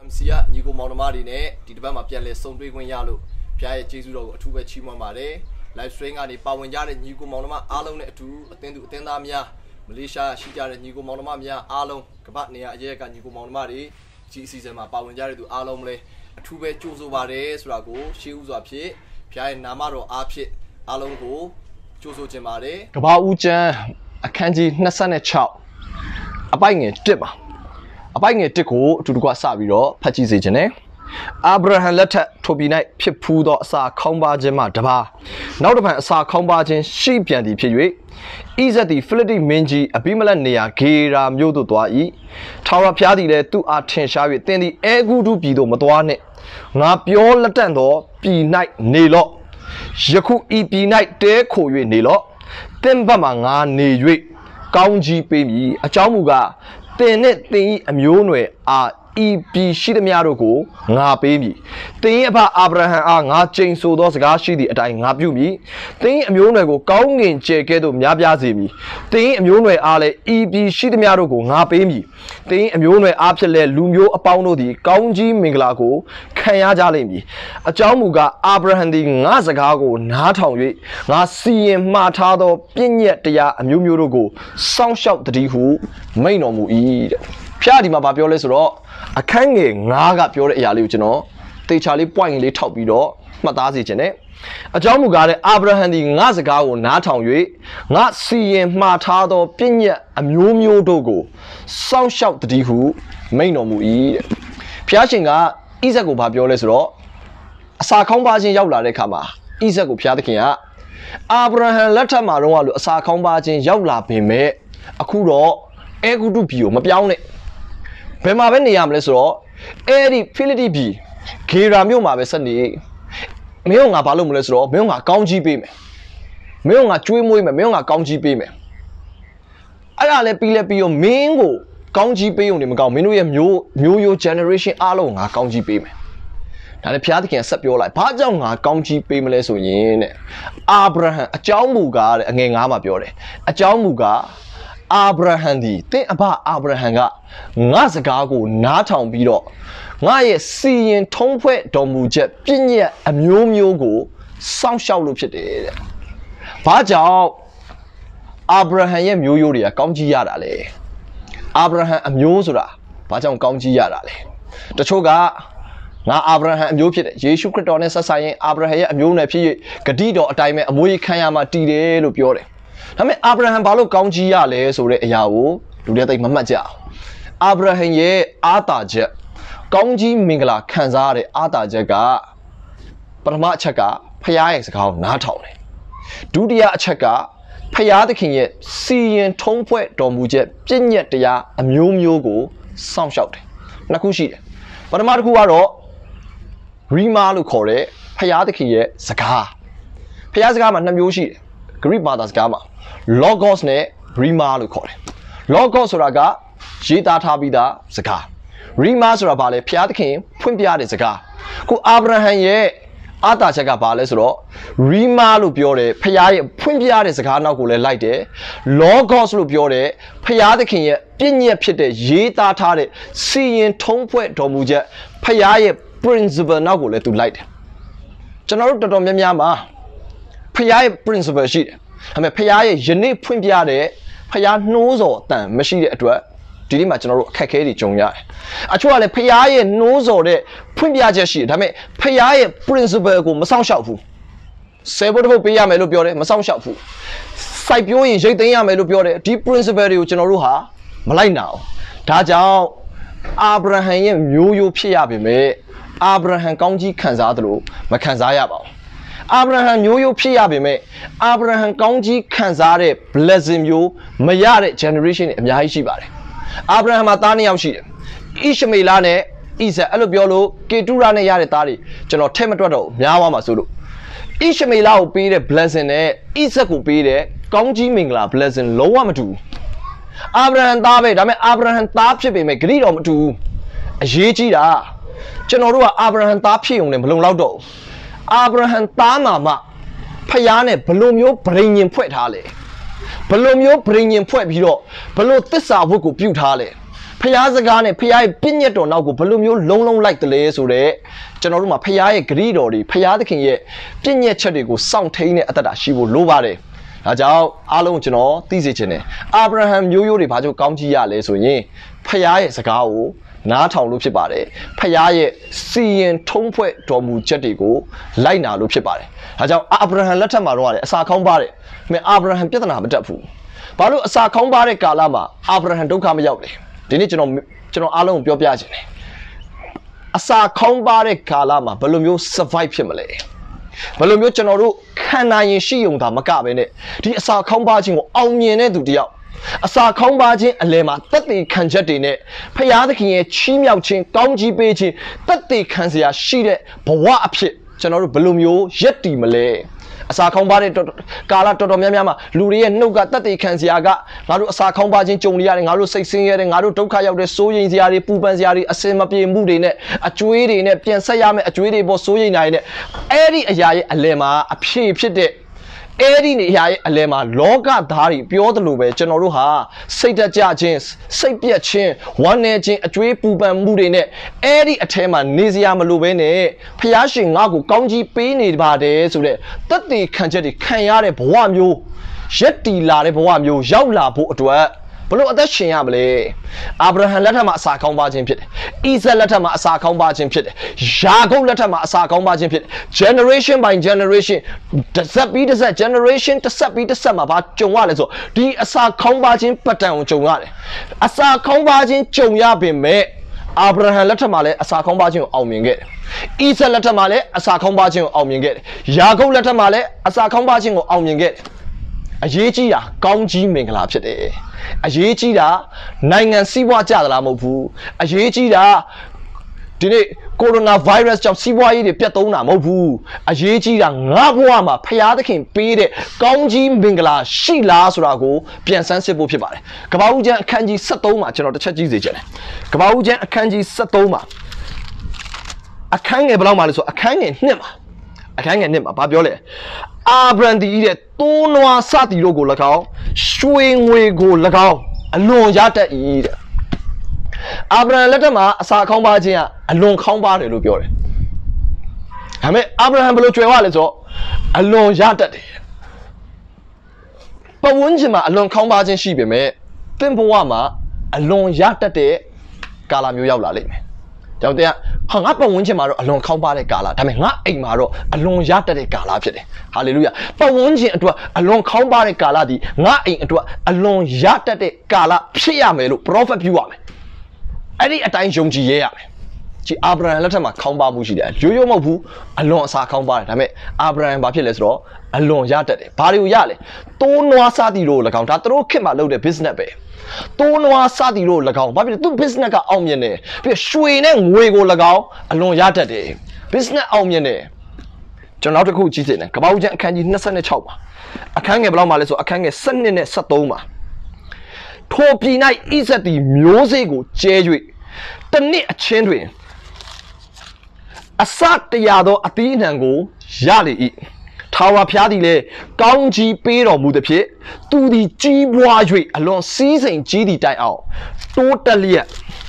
စီကညီကိုမောင်နှမတွေနဲ့ဒီတစ်ပတ်မှာပြန်လဲစုံတွေ့ခွင့်ရလို့ဖျားရဲ့ကျေးဇူးတော်ကိုအထူးပဲချီးမွမ်းပါတယ် live stream ကနေပါဝင်ကြတဲ့ညီကိုမောင်နှမအားလုံးနဲ့အတူအသင်းသူအသင်းသားများမလေးရှားရှိကြတဲ့ညီကိုမောင်နှမများအားလုံးကမ္ဘာနေရာအရဲကညီကိုမောင်နှမတွေဒီအစီအစဉ်မှာပါဝင်ကြတဲ့သူအားလုံးလည်းအထူးပဲကြိုးဆိုပါတယ်ဆိုတာကိုရှေးဥစွာဖြင့်ဖျားရဲ့နာမတော်အားဖြင့်အားလုံးကိုကြိုးဆိုခြင်းပါတယ်ကမ္ဘာဦးကျန်းအခန်းကြီး26အပိုက်ငယ်1ပါအပိုက်ငယ်1ကိုအတူတကွစပြီးတော့ဖတ်ကြည့်စေခြင်းနဲ့အာဗြဟံလက်ထက်ထိုပြည်၌ဖြစ်ဖူးသောအစာခေါင်းပါခြင်းမှတပါနောက်တစ်ဖန်အစာခေါင်းပါခြင်းရှိပြန်သည်ဖြစ်၍ဣဇက်သည်ဖိလိတိမင်းကြီးအဘိမလက်နေရာဂေရာမြို့သို့သွား၏ထာဝရဘုရားသည်လည်းသူ့အားထင်ရှား၍သင်သည်အဲဂုတုပြည်သို့မသွားနှင့်ငါပြောလက်တန့်သောပြည်၌နေလော့ယခုဤပြည်၌တဲခို၍နေလော့သင်ဘက်မှငါနေ၍ကောင်းကြီးပေးမည်အကြောင်းမူကားသင်နှင့်သင်၏အမျိုးနွယ်အားဤပြည်ရှိသမျှတို့ကိုငါပေးမည်သင်၏အဖအာဗြဟံအားငါကျိန်ဆိုသောစကားရှိသည့်အတိုင်းငါပြုမည်သင်၏အမျိုးနွယ်ကိုကောင်းငင်ကျဲကဲ့သို့များပြားစေမည်သင်၏အမျိုးနွယ်အားလည်းဤပြည်ရှိသမျှတို့ကိုငါပေးမည်သင်၏အမျိုးနွယ်အားဖြင့်လည်းလူမျိုးအပေါင်းတို့သည်ကောင်းကြီးမင်္ဂလာကိုခံရကြလိမ့်မည်အကြောင်းမူကားအာဗြဟံသည်ငါစကားကိုနားထောင်၍ငါစီရင်မှားထားသောပြည့်ညက်တရားအမျိုးမျိုးတို့ကိုစောင့်ရှောက်တည်းဟုမိန့်တော်မူ၏တဲ့ဖျားဒီမှာဗာပြောလဲဆိုတော့အခန်းငယ်9ကပြောတဲ့အရာလေးကိုကျွန်တော်တေချာလေး point လေးထောက်ပြီးတော့မှတ်သားစေချင်တယ်အကြောင်းမူကားတဲ့အာဗြဟံဒီငါစကားကိုနားထောင်၍ငါစီရင်မှားထားသောပြည့်ညက်အမျိုးမျိုးတို့ကိုစောင့်ရှောက်တည်းဟုမိန့်တော်မူ၏တဲ့ဖျားရှင်ကဣဇက်ကိုဗာပြောလဲဆိုတော့အစာခေါင်းပါခြင်းရောက်လာတဲ့အခါမှာဣဇက်ကိုဖျားသခင်ကအာဗြဟံလက်ထက်မှာတော့လို့အစာခေါင်းပါခြင်းရောက်လာပေမဲ့အခုတော့အဲဂုတုပြည်ကိုမပြောင်းနဲ့ဘယ်မှာပဲနေရမလဲဆိုတော့အဲ့ဒီဖိလိတိပြည်ဂေရာမြို့မှာပဲဆက်နေမင်းကငါဘာလုပ်မလဲဆိုတော့မင်းကငါကောင်းကြီးပေးမယ်မင်းကငါကျွေးမွေးမယ်မင်းကငါကောင်းကြီးပေးမယ်အဲ့ဒါလည်းပြီးတော့မင်းကိုကောင်းကြီးပေးုံနေမကောင်းမင်းတို့ရဲ့မျိုးရိုး generation အားလုံးငါကောင်းကြီးပေးမယ်ဒါလည်းဘုရားသခင်ဆက်ပြောလိုက်ဘာကြောင့်ငါကောင်းကြီးပေးမလဲဆိုရင်တဲ့အာဗြဟံအကြောင်းမူကားတဲ့အငယ်9မှာပြောတယ်အကြောင်းမူကားအာဗြဟံဒီသင်အဘအာဗြဟံကငါစကားကိုနားထောင်ပြီးတော့ငါရဲ့စီရင်ထုံးဖွဲ့တော်မူချက်ပြည့်ညက်အမျိုးမျိုးကိုစောင့်ရှောက်လို့ဖြစ်တယ်တဲ့။ဘာကြောင့်အာဗြဟံရဲ့မျိုးရိုးတွေကကောင်းကြီးရတာလဲ။အာဗြဟံအမျိုးဆိုတာဘာကြောင့်ကောင်းကြီးရတာလဲ။တချို့ကငါအာဗြဟံအမျိုးဖြစ်တယ်ယေရှုခရစ်တော်နဲ့ဆက်ဆိုင်ရင်အာဗြဟံရဲ့အမျိုးနဲ့ဖြစ်၍ဂတိတော်အတိုင်းပဲအမွေခံရမှာတည်တယ်လို့ပြောတယ်။ဒါပေမဲ့အာဗြဟံဘာလို့ကောင်းကြီးရလဲဆိုတဲ့အရာကိုလူတွေသိမမှတ်ကြအောင်အာဗြဟံရဲ့အာသာချက်ကောင်းကြီးမင်္ဂလာခံစားရတဲ့အာသာချက်ကပထမအချက်ကဖခင်ရဲ့စကားကိုနားထောင်တယ်ဒုတိယအချက်ကဖခင်သခင်ရဲ့စီရင်ထုံးဖွဲ့တော်မူချက်ပြည့်ညက်တရားအမျိုးမျိုးကိုစောင့်ရှောက်တယ်နှစ်ခုရှိတယ်ပထမတစ်ခုကတော့ရီမာလို့ခေါ်တဲ့ဖခင်သခင်ရဲ့စကားဖခင်စကားမှာနှစ်မျိုးရှိတယ်ဂရိဘာသာစကားမှာ logos နဲ့ rima လို့ခေါ်တယ် logos ဆိုတာကရေးသားထားပြီးသားစကား rima ဆိုတာဘာလဲဖျားသခင်ဖွင့်ပြတဲ့စကားကိုအာဗြဟံရဲ့အာသာချက်ကဘာလဲဆိုတော့ rima လို့ပြောတယ်ဖျားရဲ့ဖွင့်ပြတဲ့စကားနောက်ကိုလည်းလိုက်တယ် logos လို့ပြောတယ်ဖျားသခင်ရဲ့ပြည့်ညက်ဖြစ်တဲ့ရေးသားထားတဲ့စီရင်ထုံးဖွဲ့တော်မူချက်ဖျားရဲ့ principle နောက်ကိုလည်းသူလိုက်တယ်ကျွန်တော်တို့တော်တော်များများမှာဖျားရဲ့ principle ရှိတယ်ဒါပေမဲ့ဖျားရဲ့ယနေ့ဖွင့်ပြတဲ့ဖျားနှိုးစော်အတန်မရှိတဲ့အတွက်ဒီနေ့မှာကျွန်တော်တို့အခက်အခဲတွေကြုံရတယ်အချို့ကလည်းဖျားရဲ့နှိုးစော်တဲ့ဖွင့်ပြချက်ရှိတယ်ဒါပေမဲ့ဖျားရဲ့ principle ကိုမဆောင်ရှောက်ဘူးဆယ်ဘုတ်တစ်ဘုတ်ပေးရမယ်လို့ပြောတယ်မဆောင်ရှောက်ဘူးစိုက်ပျိုးရင်ရိတ်သိမ်းရမယ်လို့ပြောတယ်ဒီ principle တွေကိုကျွန်တော်တို့ဟာမလိုက်နိုင်အောင်ဒါကြောင့်အာဗြဟံရဲ့မျိုးရိုးဖြစ်ရပေမဲ့အာဗြဟံကောင်းကြီးခံစားသလိုမခံစားရပါဘူးအာဗြဟံမျိုးရိုးဖြစ်ရပေမဲ့အာဗြဟံကောင်းကြီးခံစားတဲ့ blessing မျိုးမရတဲ့ generation တွေအများကြီးရှိပါတယ်အာဗြဟံမှာသား2ယောက်ရှိတယ်ဣရှမေလနဲ့ဣဇက်အဲ့လိုပြောလို့ကေတုရနဲ့ရတဲ့သားတွေကျွန်တော်ထဲမတွက်တော့ဘူးများသွားမှာဆိုလို့ဣရှမေလကိုပေးတဲ့ blessing နဲ့ဣဇက်ကိုပေးတဲ့ကောင်းကြီးမင်္ဂလာ blessing လုံးဝမတူဘူးအာဗြဟံသားပဲဒါပေမဲ့အာဗြဟံသားဖြစ်ပေမဲ့ဂရိတော်မတူဘူးအရေးကြီးတာကျွန်တော်တို့ကအာဗြဟံသားဖြစ်ုံနဲ့မလုံလောက်တော့ဘူးအာဗြဟံသားမှာမှဖျားနဲ့ဘလို့မျိုးဗြိဉ္ဉ်ဖွဲ့ထားလဲဘလို့မျိုးဗြိဉ္ဉ်ဖွဲ့ပြီးတော့ဘလို့သစ္စာဝတ်ကိုပြုထားလဲဘဖျားစကားနဲ့ဖျားရဲ့ပြည့်ညတ်တော်နောက်ကိုဘယ်လိုမျိုးလုံးလုံးလိုက်တယ်လဲဆိုတော့ကျွန်တော်တို့မှာဖျားရဲ့ဂရီတော်တွေဖျားသခင်ရဲ့ပြည့်ညတ်ချက်တွေကိုစောင့်ထိန်တဲ့အသက်တာရှိဖို့လိုပါတယ်ဒါကြောင့်အားလုံးကျွန်တော်သိစေချင်တယ်အာဗြဟံမျိုးရိုးတွေဘာကြောင့်ကောင်းကြီးရလဲဆိုရင်ဖျားရဲ့စကားကိုနားထောင်လို့ဖြစ်ပါတယ်ဖျားရဲ့စီရင်ထုံးဖွဲ့တော်မူချက်တွေကိုလိုက်နာလို့ဖြစ်ပါတယ်ဒါကြောင့်အာဗြဟံလက်ထက်မှာတော့ရတယ်အစာခေါင်းပါတယ်မင်းအာဗြဟံပြဿနာမတက်ဘူးဘာလို့အစာခေါင်းပါတဲ့ကာလမှာအာဗြဟံဒုက္ခမရောက်လဲဒီနေ့ကျွန်တော်အားလုံးကိုပြောပြခြင်းတယ်အစာခေါင်းပါတဲ့ကာလမှာဘယ်လိုမျိုး survive ဖြစ်မလဲဘယ်လိုမျိုးကျွန်တော်တို့ခံနိုင်ရင်ရှိုံသာမကပဲနဲ့ဒီအစာခေါင်းပါခြင်းကိုအောင်မြင်တဲ့သူတယောက်အစာခေါင်းပါခြင်းအလယ်မှာတက်တည်ခံချက်တွေနဲ့ဖယားသခင်ရဲ့ချီးမြှောက်ခြင်းကောင်းကြီးပေးခြင်းတက်တည်ခံစရာရှိတဲ့ဘဝအဖြစ်ကျွန်တော်တို့ဘယ်လိုမျိုးရက်တည်မလဲအစာခေါင်းပါတဲ့ကာလတော်တော်များများမှာလူတွေရဲ့နှုတ်ကတက်တည်ခံစရာကငါတို့အစာခေါင်းပါခြင်းကြုံနေရတယ်ငါတို့စိတ်ဆင်းရဲတယ်ငါတို့ဒုက္ခရောက်တဲ့စိုးရိမ်စရာတွေပူပန်စရာတွေအစင်မပြေမှုတွေနဲ့အကျွေးတွေနဲ့ပြန်ဆက်ရမယ့်အကျွေးတွေပေါ်စိုးရိမ်နိုင်တဲ့အဲ့ဒီအရာရဲ့အလယ်မှာအဖြစ်ဖြစ်တဲ့အဲ့ဒီနေရာရဲ့အလယ်မှာလောကသားတွေပြောသလိုပဲကျွန်တော်တို့ဟာစိတ်တကြခြင်းစိတ်ပြက်ခြင်းဝမ်းနည်းခြင်းအကျွေးပူပန်မှုတွေနဲ့အဲ့ဒီအထဲမှာနေစရာမလိုပဲနဲ့ဖျားရှင်ငါ့ကိုကောင်းကြီးပေးနေပါတယ်ဆိုတဲ့တက်တည်ခံချက်တွေခံရတဲ့ဘဝမျိုးရက်တီလာတဲ့ဘဝမျိုးရောက်လာဖို့အတွက်ဘလို့အသက်ရှင်ရမလဲအာဗြဟံလက်ထက်မှာအစာခေါင်းပါခြင်းဖြစ်တယ်ဣဇက်လက်ထက်မှာအစာခေါင်းပါခြင်းဖြစ်တယ်ယာကုပ်လက်ထက်မှာအစာခေါင်းပါခြင်းဖြစ်တယ် generation by generation တစ်ဆက်ပြီးတစ်ဆက် generation တစ်ဆက်ပြီးတစ်ဆက်မှာဘာကြုံရလဲဆိုဒီအစာခေါင်းပါခြင်းပတ်တန်ကိုကြုံရတယ်အစာခေါင်းပါခြင်းကြုံရပေမဲ့အာဗြဟံလက်ထက်မှာလည်းအစာခေါင်းပါခြင်းကိုအောင်မြင်ခဲ့တယ်ဣဇက်လက်ထက်မှာလည်းအစာခေါင်းပါခြင်းကိုအောင်မြင်ခဲ့တယ်ယာကုပ်လက်ထက်မှာလည်းအစာခေါင်းပါခြင်းကိုအောင်မြင်ခဲ့တယ်အရေးကြီးတာကောင်းကြီးမင်္ဂလာဖြစ်တယ်အရေးကြီးတာနိုင်ငံစီးပွားကြသလားမဟုတ်ဘူးအရေးကြီးတာဒီနေ့ကိုရိုနာဗိုင်းရပ်စ်ကြောင့်စီးပွားရေးတွေပြတ်သုံးတာမဟုတ်ဘူးအရေးကြီးတာငါ့ဘဝမှာဖျားသခင်ပေးတဲ့ကောင်းကြီးမင်္ဂလာရှိလားဆိုတာကိုပြန်ဆန်းစစ်ဖို့ဖြစ်ပါတယ်ကမ္ဘာဦးကျမ်းအခန်းကြီး73မှာကျွန်တော်တစ်ချက်ကြည့်စေချင်တယ်ကမ္ဘာဦးကျမ်းအခန်းကြီး73မှာအခန်းငယ်ဘယ်လောက်မှလဲဆိုအခန်းငယ်2မှာဘာပြောလဲအာဗြဟံဒီတဲ့သိုးနွားစသည်တို့ကို၎င်းရွှေငွေကို၎င်းအလွန်ရတတ်၏တဲ့အာဗြဟံလက်ထက်မှာအစာခေါင်းပါခြင်းကအလွန်ခေါင်းပါတယ်လို့ပြောတယ်ဒါပေမဲ့အာဗြဟံဘယ်လိုကြွယ်ဝလဲဆိုတော့အလွန်ရတတ်တယ်ပဝန်းကျင်မှာအလွန်ခေါင်းပါခြင်းရှိပေမဲ့သင်ဘဝမှာအလွန်ရတတ်တဲ့ကာလမျိုးရောက်လာလိမ့်မယ်ကြောင့်တဲ့ဟာငါပတ်ဝန်းကျင်မှာတော့အလွန်ခေါင်းပါတဲ့ကာလဒါပေမဲ့ငါအိမ်မှာတော့အလွန်ရတတ်တဲ့ကာလဖြစ်တယ်ဟာလေလုယာပတ်ဝန်းကျင်အတွက်အလွန်ခေါင်းပါတဲ့ကာလဒီငါအိမ်အတွက်အလွန်ရတတ်တဲ့ကာလဖြစ်ရမယ်လို့ prophet ပြုရမယ်အဲ့ဒီအတိုင်းယုံကြည်ရရမယ်ကြည်အာဗြဟံလက်ထက်မှာခေါင်းပါမှုရှိတယ်ရိုးမဟုတ်ဘူးအလွန်အစာခေါင်းပါတယ်ဒါပေမဲ့အာဗြဟံဘာဖြစ်လဲဆိုတော့အလွန်ရတတ်တယ်ဘာတွေကိုရလဲတိုးနွားစားသည်လို့၎င်းဒါသူတို့ခေတ်မှာလုပ်တဲ့ business ပဲတိုးနွားစသည်တို့၎င်းဘာဖြစ်လဲသူ business ကအောင်မြင်တယ်ပြီးရွှေနဲ့ငွေကို၎င်းအလွန်ရတတ်တယ် business အောင်မြင်တယ်ကျွန်တော်နောက်တစ်ခုကြည့်စေနဲ့ကမ္ဘာဦးကျမ်းအခန်းကြီး26မှာအခန်းငယ်ဘယ်လောက်မှလဲဆိုအခန်းငယ်7နဲ့73မှာထိုပြည်၌ဣဇက်သည်မျိုးစေ့ကိုကျဲ၍တစ်နှစ်အချင်းတွင်အစ100သောအသီးအနှံကိုရလေ၏ထာဝရဘုရားသည်လည်းကောင်းကြီးပေးတော်မူသည်ဖြင့်သူသည်ကြီးပွား၍အလွန်စည်းစိမ်ကြီးသည့်တိုင်အောင်တိုးတက်လျက်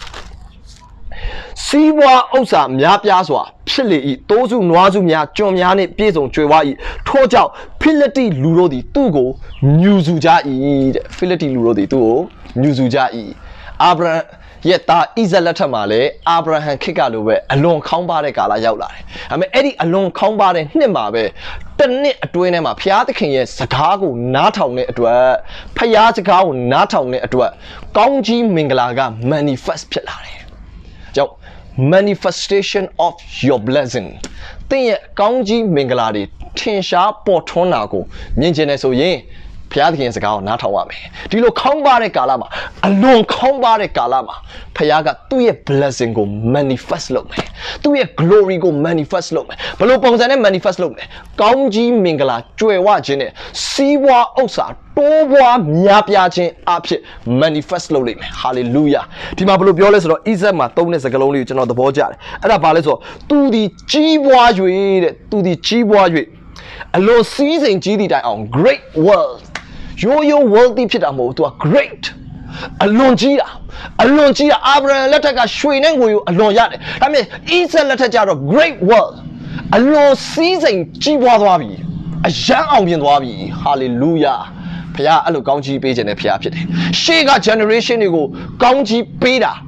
စီးပွားဥစ္စာများပြားစွာဖြစ်လေ၏တိုးစုနွားစုများကျွန်များနှင့်ပြည့်စုံကြွယ်ဝ၏ထို့ကြောင့်ဖိလိတိလူတို့သည်သူ့ကိုညူစုကြ၏တဲ့ဖိလိတိလူတို့သည်သူ့ကိုညူစုကြ၏အာဗြဟံရဲ့သားဣဇက်လက်ထက်မှာလည်းအာဗြဟံခေတ်ကလိုပဲအလွန်ခေါင်းပါတဲ့ကာလရောက်လာတယ်။ဒါပေမဲ့အဲ့ဒီအလွန်ခေါင်းပါတဲ့နှစ်မှာပဲတစ်နှစ်အတွင်းထဲမှာဘုရားသခင်ရဲ့စကားကိုနားထောင်တဲ့အတွက်ဘုရားစကားကိုနားထောင်တဲ့အတွက်ကောင်းကြီးမင်္ဂလာက manifest ဖြစ်လာတယ်။ကြောင့် manifestation of your blessing သင်ရဲ့ကောင်းကြီးမင်္ဂလာတွေထင်ရှားပေါ်ထွန်းတာကိုမြင်ချင်တယ်ဆိုရင်ဘုရားသခင်စကားကိုနားထောင်ရမယ်ဒီလိုခေါင်းပါတဲ့ကာလမှာအလွန်ခေါင်းပါတဲ့ကာလမှာဘုရားကသူ့ရဲ့ blessing ကို manifest လုပ်မယ်သူ့ရဲ့ glory ကို manifest လုပ်မယ်ဘယ်လိုပုံစံနဲ့ manifest လုပ်မလဲကောင်းကြီးမင်္ဂလာကြွယ်ဝခြင်းနဲ့စီးပွားဥစ္စာတိုးပွားများပြားခြင်းအဖြစ် manifest လုပ်လိမ့်မယ် hallelujah ဒီမှာဘယ်လိုပြောလဲဆိုတော့ Isaac မှာသုံးတဲ့စကားလုံးလေးကိုကျွန်တော်သဘောကျတယ်အဲ့ဒါဘာလဲဆိုတော့သူဒီကြီးပွား၍တဲ့သူဒီကြီးပွား၍အလွန်စည်းစိမ်ကြီးသည့်တိုင်အောင် great world ရိုး wealthy ဖြစ်တာမဟုတ်သူက great alone Gia, alone Gia, Abraham Letaka, Shwin and you alone yet. I mean, it's a letter of great world. Alone season Jiwabi, a young Wabi, hallelujah. Pia, I look Gonji page and a Pia Pit. She got generation ago, Gonji Beta.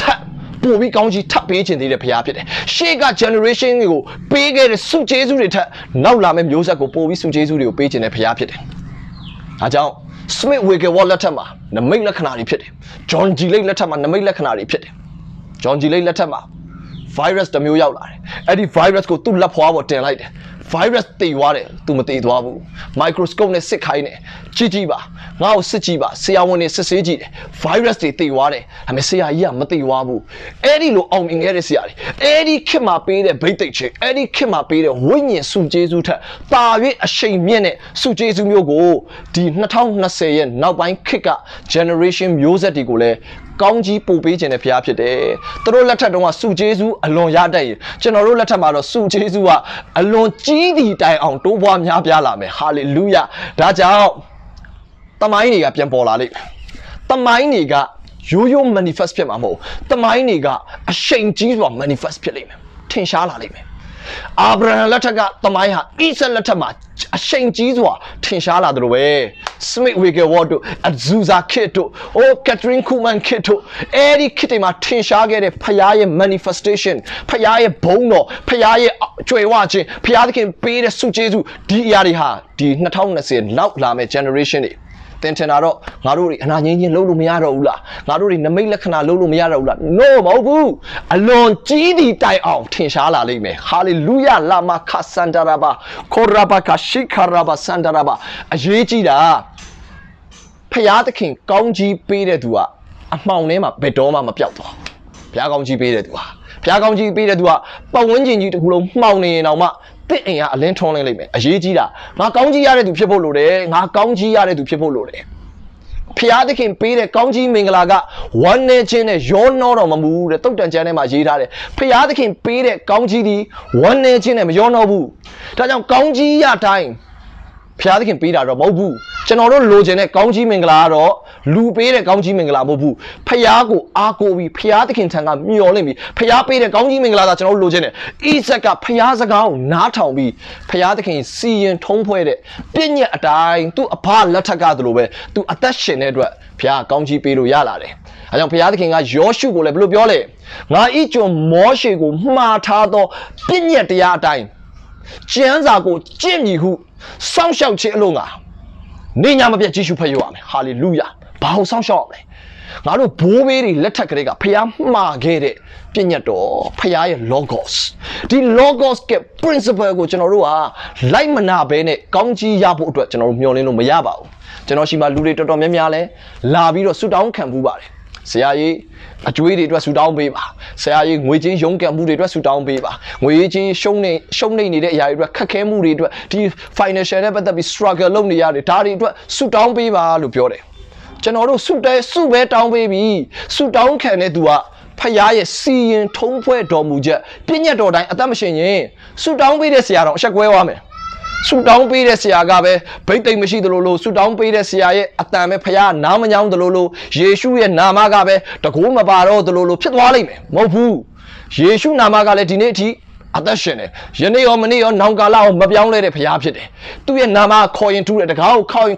We Gonji tap page in the Pia Pit. She got generation ago, bigger Su Jesu return. Now Lam Yosa go, Bowie Su Jesu page in a Pia Pit. I don't. Smith Wigger Wallatama, the Mila Canary Pit. John G. Latama, the Mila Canary Pit. John G. Latama. Virus the Muyala. Eddie virus go to La Power 10 light. Virus the water to Mate Dwabu. Microscope sick hine. Chijiba. Now Sijiba. See I want a Siji. Virus the water. I may say I am Mate Wabu. Eddie look on in Edisiari. Eddie came up in the Baitic. Eddie came up in the winning Su Jesuta. Target a shame minute. Su Jesu Yogo. The Natal Nasayan. Now buying kicker. Generation music gole. Gonji Popage and a Piapia day. The roll letter don't Su Jesu alone Yaday. General letter Maro Su Jesu alone GD die on to one Yabialame. Hallelujah. That's out. The mining up Yampola. The mining got you manifest Piamamo. The mining got a shame Jesus manifest Pilim. Tinshala lime. Abraham letter got the Maya. It's a letter match. A shame Jesus. Tinshala the way. Smith Wigger Water at Zuza Kito. Oh, Catherine Kuman Kito. Eddie Kittima Tinshagate Payaye manifestation. Payaye Bono. Payaye Joywachi. Payadikin Peter Sujesu. Diariha. Di Nataunasin. Loud Lame generation. Then Tenaro, Naruri, and Anian Lulu Miarola. Naruri, Namilakana Lulu Miarola. No, Mobu. Alone GD die out. Tinshala Lime. Hallelujah. Lama Kasandaraba. Korabaka Shikaraba Sandaraba. Ajida. Payadakin, Gonji Beta Dua. A mountain of Bedoma Mapiato. Piagonji Beta Dua. Piagonji Beta Dua. But when you to Mountain in Alma. A lantern limit, a Jida. Magonji are to people load, Magonji are to people load. Piadikin Peter Gonji Minglaga, one nation is your Noramu, the Totan Janema Jida. Piadikin Peter Gonji, one nation and your Nobu. Tajan Gonji are time. Piadikin Peter Mobu, General Logene Gonji Minglaro, Lupere Gonji Minglabu, Payago, Arco, Piadikin Tanga, Miolimi, Payape, Gonji Mingla, General Logene, Isaka, Payazaga, Natawi, Piadikin, seeing Tompoede, Pinya a dying to a part Latagadobe, to attention Edward, Pia Gonji Peru Yalare. I don't Piadikin as your sugar, blue biole. Now eat your more sugar, Matado, Pinya the Yardine. Chianzago, Jimmy who. Some shout Chilunga. Ninyama Jishu Payuame. Hallelujah. Bow some shortly. Now, Bobby, let a Grega, Piama get it. Pinato, Paya Logos. The Logos get principal go General, Limana Bene, Gonji Yabu, General Miolino Mayaba. Genoshima Lurito Memiale, Laviro Sudan Cambuba. Say a Judy dress down baby. Say which is young and moody dress down baby. Which is shown needed Yara Kakemuri, the financial ever that be struggle lonely yard, tardy suit down baby, Lupiore. General suit down baby, suit down can it do a Paya seeing Tompe Domuja, Pina Dodan at the machine. Suit down baby, Siaro, Shagwame. Suit down pay the Siagabe, painting machine the Lolo, suit down pay the CIA, Atame Paya, Namayam the Lolo, Yeshu and Namagabe, Takuma Baro the Lolo, Pitwalime, Mobu, Yeshu Namagale Dineti, Atashene, Jene or Mani or Nangala, Mabian lady Payapide. Do you Nama coin to the cow, coin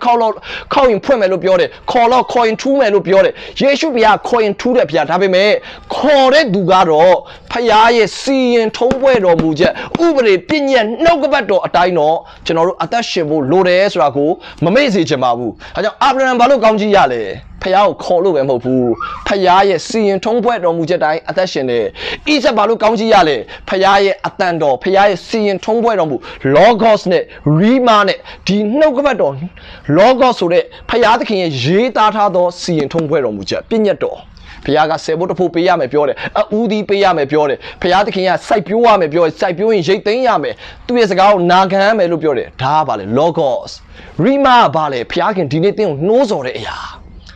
Premelo Biore, call out coin 2 Melupiore, Yeshu be a coin to the Piatabime, call it Dugaro, Payaye, seeing Tomwe or Muja, Ubere, Pinion, Nogabato, Atino, General Atashebo, Lores Rago, Mamezi Jamabu, Abraham Balu Gonji Yale. Payao call and Mopu, Payaye, seeing Tomwe or Mujadai, Atashene, Isabalu Gonji Yale, Payaye, Atando, Payaye, seeing Tomwe or Logos net, Remane, Di Nogabadon, Logos, Payadakin, Jetado, seeing Tomwe or Muja, Pinato. Piaga Sebo to Piame Piore, a Udi Piame Piore, Piadikin, Saipuame Piore, Saipu in Jayame, 2 years ago, Nagam and Lupiore, Tabale, Logos, Rima Bale, Piakin, Dinating, Nozorea.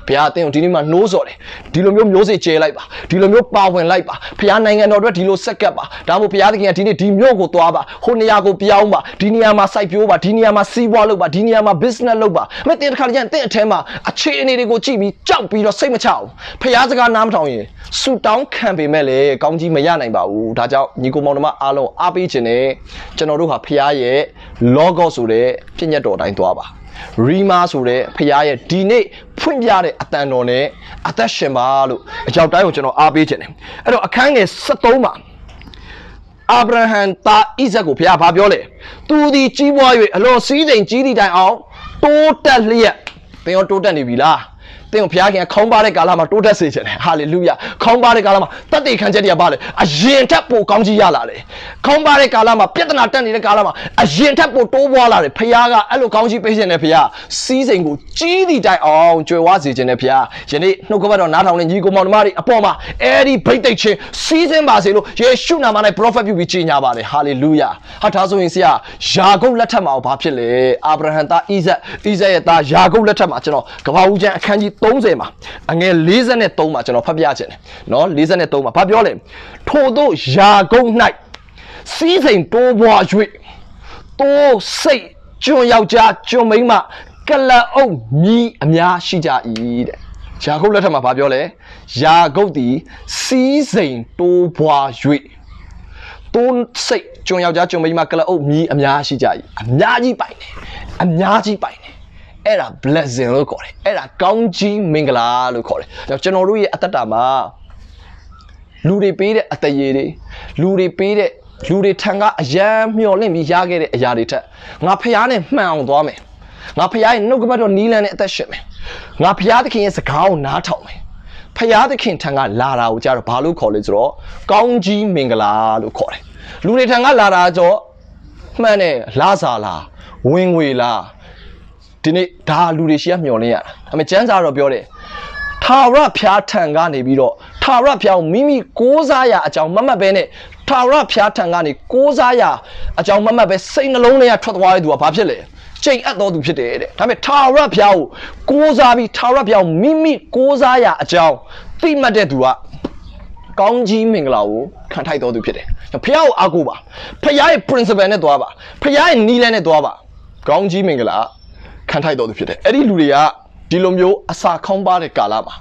ဘုရားအသင်ကိုဒီနေ့မှနှိုးဆော်တယ်ဒီလိုမျိုးမျိုးစေ့ကျဲလိုက်ပါဒီလိုမျိုးပါဝင်လိုက်ပါဘုရားနိုင်ငံတော်အတွက်ဒီလိုဆက်ကပ်ပါဒါမှမဟုတ်ဘုရားသခင်ကဒီနေ့ဒီမြို့ကိုသွားပါဟိုနေရာကိုပြောင်းပါဒီနေရာမှာစိုက်ပျိုးပါဒီနေရာမှာစီးပွားလုပ်ပါဒီနေရာမှာ business လုပ်ပါမင်းတင်တစ်ခါတည်းကျရင်တင်အထဲမှာအခြေအနေတွေကိုကြည့်ပြီးကြောက်ပြီးတော့စိတ်မချအောင်ဘုရားစကားနားမထောင်ရင်ဆူတောင်းခံပေမဲ့လေကောင်းကြီးမရနိုင်ပါဘူးဒါကြောင့်ညီကိုမောင်တို့အားလုံးအားပေးခြင်းနဲ့ကျွန်တော်တို့ဟာဘုရားရဲ့ logo ဆိုတဲ့ပြည့်ညတ်တော်တိုင်းသွားပါရီမာဆိုတဲ့ဖခင်ရဲ့ဒီနေ့ဖွင့်ပြတဲ့အတန်တော်နဲ့အသက်ရှင်ပါလို့အကြောက်တိုင်းကိုကျွန်တော်အားပေးခြင်းတယ်အဲ့တော့အခန်းငယ်73မှာအာဗြဟံသားဣဇက်ကိုဘုရားဘာပြောလဲသူသည်ကြီးပွား၍အလွန်စည်းစိမ်ကြီးသည့်တိုင်အောင်တိုးတက်လျက်သင်ရောတိုးတက်နေပြီလားသင်ကိုဘုရားခင်ခေါင်းပါတဲ့ကာလမှာတိုးတက်စေခြင်းတယ်ဟာလေလုယာခေါင်းပါတဲ့ကာလမှာတတ်သိခံချက်တွေကပါလေအရင်ထက်ပိုကောင်းကြီးရလာတယ်ခေါင်းပါတဲ့ကာလမှာပြဿနာတက်နေတဲ့ကာလမှာအရင်ထက်ပိုတိုးပွားလာတယ်ဘုရားကအဲ့လိုကောင်းကြီးပေးခြင်းနဲ့ဘုရားစီးစိမ်ကိုကြီးသည့်တိုင်အောင်ကြွယ်ဝစေခြင်းနဲ့ဘုရားယနေ့နှုတ်ကပတ်တော်နားထောင်နေညီကိုမောင်နှမတွေအပေါ်မှာအဲ့ဒီဗိတ်သိက်ချင်းစီးစင်းပါစေလို့ယေရှုနာမ၌ပရောဖက်ပြုပြီးကြေညာပါတယ်ဟာလေလုယာဟာဒါဆိုရင်ဆရာယာကုပ်လက်ထက်မှာဘာဖြစ်လဲအာဗြဟံသားဣဇက်ရဲ့သားယာကုပ်လက်ထက်မှာကျွန်တော်ကမ္ဘာဦးကျမ်းအခန်းကြီး30မှာအငယ်43မှာကျွန်တော်ဖတ်ပြခြင်းတယ်နော်43မှာဘာပြောလဲထို့သောယာကုပ်၌စီးစိမ်တိုးပွား၍တိုးစိတ်ကျွန်ယောက်ျားကျွန်မိန်းမကလအုပ်မြီးအများရှိကြ၏တဲ့ယာကုပ်လက်ထက်မှာဘာပြောလဲယာကုပ်သည်စီးစိမ်တိုးပွား၍တိုးစိတ်ကျွန်ယောက်ျားကျွန်မိန်းမကလအုပ်မြီးအများရှိကြ၏အများကြီးပိုင်တယ်အများကြီးပိုင်တယ်အဲ့ဒါ blessing လို့ခေါ်တယ်အဲ့ဒါကောင်းကြီးမင်္ဂလာလို့ခေါ်တယ်ကျွန်တော်တို့ရဲ့အသက်တာမှာလူတွေပေးတဲ့အတရေတွေလူတွေပေးတဲ့လူတွေထံကအယံမျော်လင့်ပြီးရခဲ့တဲ့အရာတွေထက်ငါဖျားနဲ့မှန်အောင်သွားမယ်ငါဖျားရဲ့နှုတ်ကပတ်တော်နီးလန်းနဲ့အသက်ရှင်မယ်ငါဖျားသခင်ရဲ့စကားကိုနားထောင်မယ်ဖျားသခင်ထံကလာတာကိုကြတော့ဘာလို့ခေါ်လဲဆိုတော့ကောင်းကြီးမင်္ဂလာလို့ခေါ်တယ်လူတွေထံကလာတာကြောမှန်တယ်လာစားလားဝင်ငွေလားဒီနေ့ဒါလူတွေရှိရမျော်လင့်ရတာအမေကျမ်းစာတော့ပြောတယ်ထာဝရဘုရားထံကနေပြီးတော့ထာဝရဘုရားမိမိကိုးစားရာအကြောင်းမမှတ်ပဲနဲ့ထာဝရဘုရားထံကနေကိုးစားရာအကြောင်းမမှတ်ပဲစိတ်နှလုံးထဲကထွက်သွားတဲ့သူကဘာဖြစ်လဲချိန်အပ်တော်သူဖြစ်တယ်တဲ့ဒါပေမဲ့ထာဝရဘုရားကိုးစားပြီးထာဝရဘုရားမိမိကိုးစားရာအကြောင်းသိမှတ်တဲ့သူကကောင်းကြီးမင်္ဂလာကိုခံထိုက်တော်သူဖြစ်တယ်ဘုရားကိုအားကိုးပါဘုရားရဲ့ principle နဲ့သွားပါဘုရားရဲ့နည်းလမ်းနဲ့သွားပါကောင်းကြီးမင်္ဂလာခံထိုက်တော်သူဖြစ်တယ်အဲ့ဒီလူတွေကဒီလိုမျိုးအစာခေါင်းပါတဲ့ကာလမှာ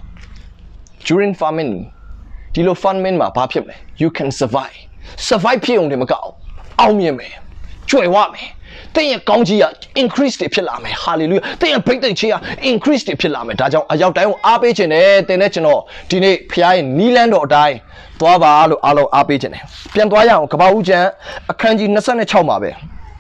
during famine ဒီလို famine မှာဘာဖြစ်မလဲ you can survive ဖြစ်အောင်တည်းမကောက်အောင်မြင်မယ်ကြွယ်ဝမယ်တဲ့ရဲ့ကောင်းကြီးက increase တွေဖြစ်လာမယ် hallelujah တဲ့ရဲ့ဘိတ်သိက်ချင်းက increase တွေဖြစ်လာမယ်ဒါကြောင့်အရောက်တိုင်းကိုအားပေးခြင်းနဲ့တင်တဲ့ကျွန်တော်ဒီနေ့ဖခင်ရဲ့နီးလန်းတော်အတိုင်းသွားပါလို့အားလုံးအားပေးခြင်းနဲ့ပြန်သွားရအောင်ကပ္ပဦးကျမ်းအခန်းကြီး26မှာပဲ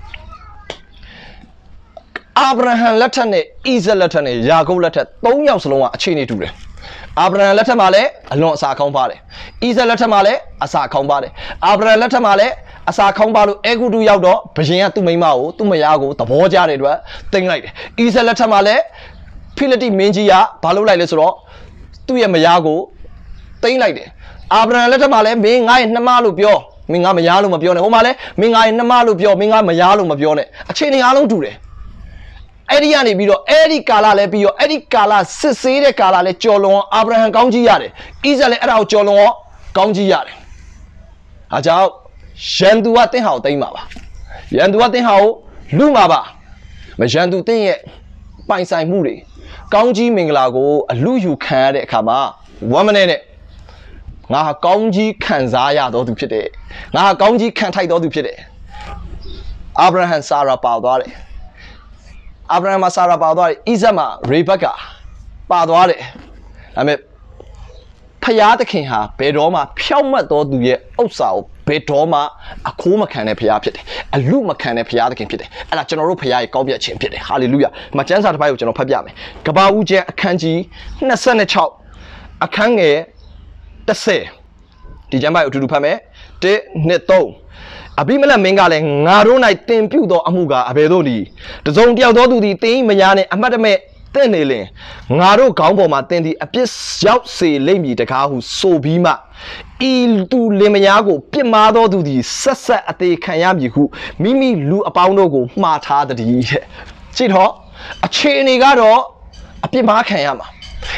အာဗြဟံလက်ထက်နဲ့ဣဇက်လက်ထက်နဲ့ယာကုပ်လက်ထက်3ယောက်စလုံးကအခြေအနေတူတယ်အာဗြဟံလက်ထက်မှာလည်းအလွန်အစာခေါင်းပါတယ်ဣဇက်လက်ထက်မှာလည်းအစာခေါင်းပါတယ်အာဗြဟံလက်ထက်မှာလည်းအစာခေါင်းပါလို့အေဂုတုရောက်တော့ဘုရင်ကသူ့မိန်းမကိုသူ့မယားကိုသဘောကျတဲ့အတွက်တင်လိုက်တယ်ဣဇက်လက်ထက်မှာလည်းဖိလိတိမင်းကြီးကဘာလုပ်လိုက်လဲဆိုတော့သူ့ရဲ့မယားကိုတင်လိုက်တယ်အာဗြဟံလက်ထက်မှာလည်းမင်းငါ့ရဲ့နှမလို့ပြောမင်းငါမယားလို့မပြောနဲ့ဟိုမှာလည်းမင်းငါ့ရဲ့နှမလို့ပြောမင်းငါမယားလို့မပြောနဲ့အခြေအနေအားလုံးတူတယ်အဲ့ဒီကနေပြီးတော့အဲ့ဒီကာလလည်းပြီးတော့အဲ့ဒီကာလစစ်ဆေးတဲ့ကာလလည်းကြော်လွန်အာဗြဟံကောင်းကြီးရတယ်ဣဇက်လည်းအဲ့ဒါကိုကြော်လွန်ကောင်းကြီးရတယ်အားကြောင့်ရန်သူကတင်းဟာကိုသိမ်းပါပါရန်သူကတင်းဟာကိုလူမှာပါမရန်သူတင်းရဲ့ပိုင်ဆိုင်မှုတွေကောင်းကြီးမင်္ဂလာကိုအလူယူခံရတဲ့အခါမှာ1 minute နဲ့ငါဟာကောင်းကြီးခံစားရတော်သူဖြစ်တယ်ငါဟာကောင်းကြီးခံထိုက်တော်သူဖြစ်တယ်အာဗြဟံဆာရာပါသွားတယ်အာဗြဟံမှာဆာရာပါသွားတယ်ဣဇက်မှာရေဘက်ကပါသွားတယ်ဒါပေမဲ့ဖယားသခင်ဟာဘယ်တော့မှဖြောက်မှတ်တော်သူရဲ့ဥစ္စာကိုဘယ်တော့မှအခိုးမခံတဲ့ဖယားဖြစ်တယ်အလူမခံတဲ့ဖယားသခင်ဖြစ်တယ်အဲ့ဒါကျွန်တော်တို့ဖယားရဲ့ကောင်းမြတ်ခြင်းဖြစ်တယ်ဟာလေလုယာဒီမှာကျမ်းစာတစ်ပိုက်ကိုကျွန်တော်ဖတ်ပြမယ်ကပ္ပဦးကျမ်းအခန်းကြီး26အခန်းငယ်10ဒီကျမ်းပိုက်ကိုအတူတူဖတ်မယ်1 2 3အဘိမလက်မင်းကလည်းငါတို့၌တင်ပြုသောအမှုကအဘယ်သို့နည်းတစုံတယောက်သောသူသည်တင်းမယားနှင့်အမတ်တမဲ့တင့်နေလင်ငါတို့ခေါင်းပေါ်မှာတင်းသည်အပြစ်ရောက်စေလိမ့်မည်တကားဟုဆိုပြီးမှဤသူလင်မယားကိုပြစ်မှားသောသူသည်ဆက်ဆက်အသေးခံရမည်ဟုမိမိလူအပေါင်းတို့ကိုမှားထားသည်တဲ့ကြည့်တော့အခြေအနေကတော့အပြစ်မှားခံရမှာ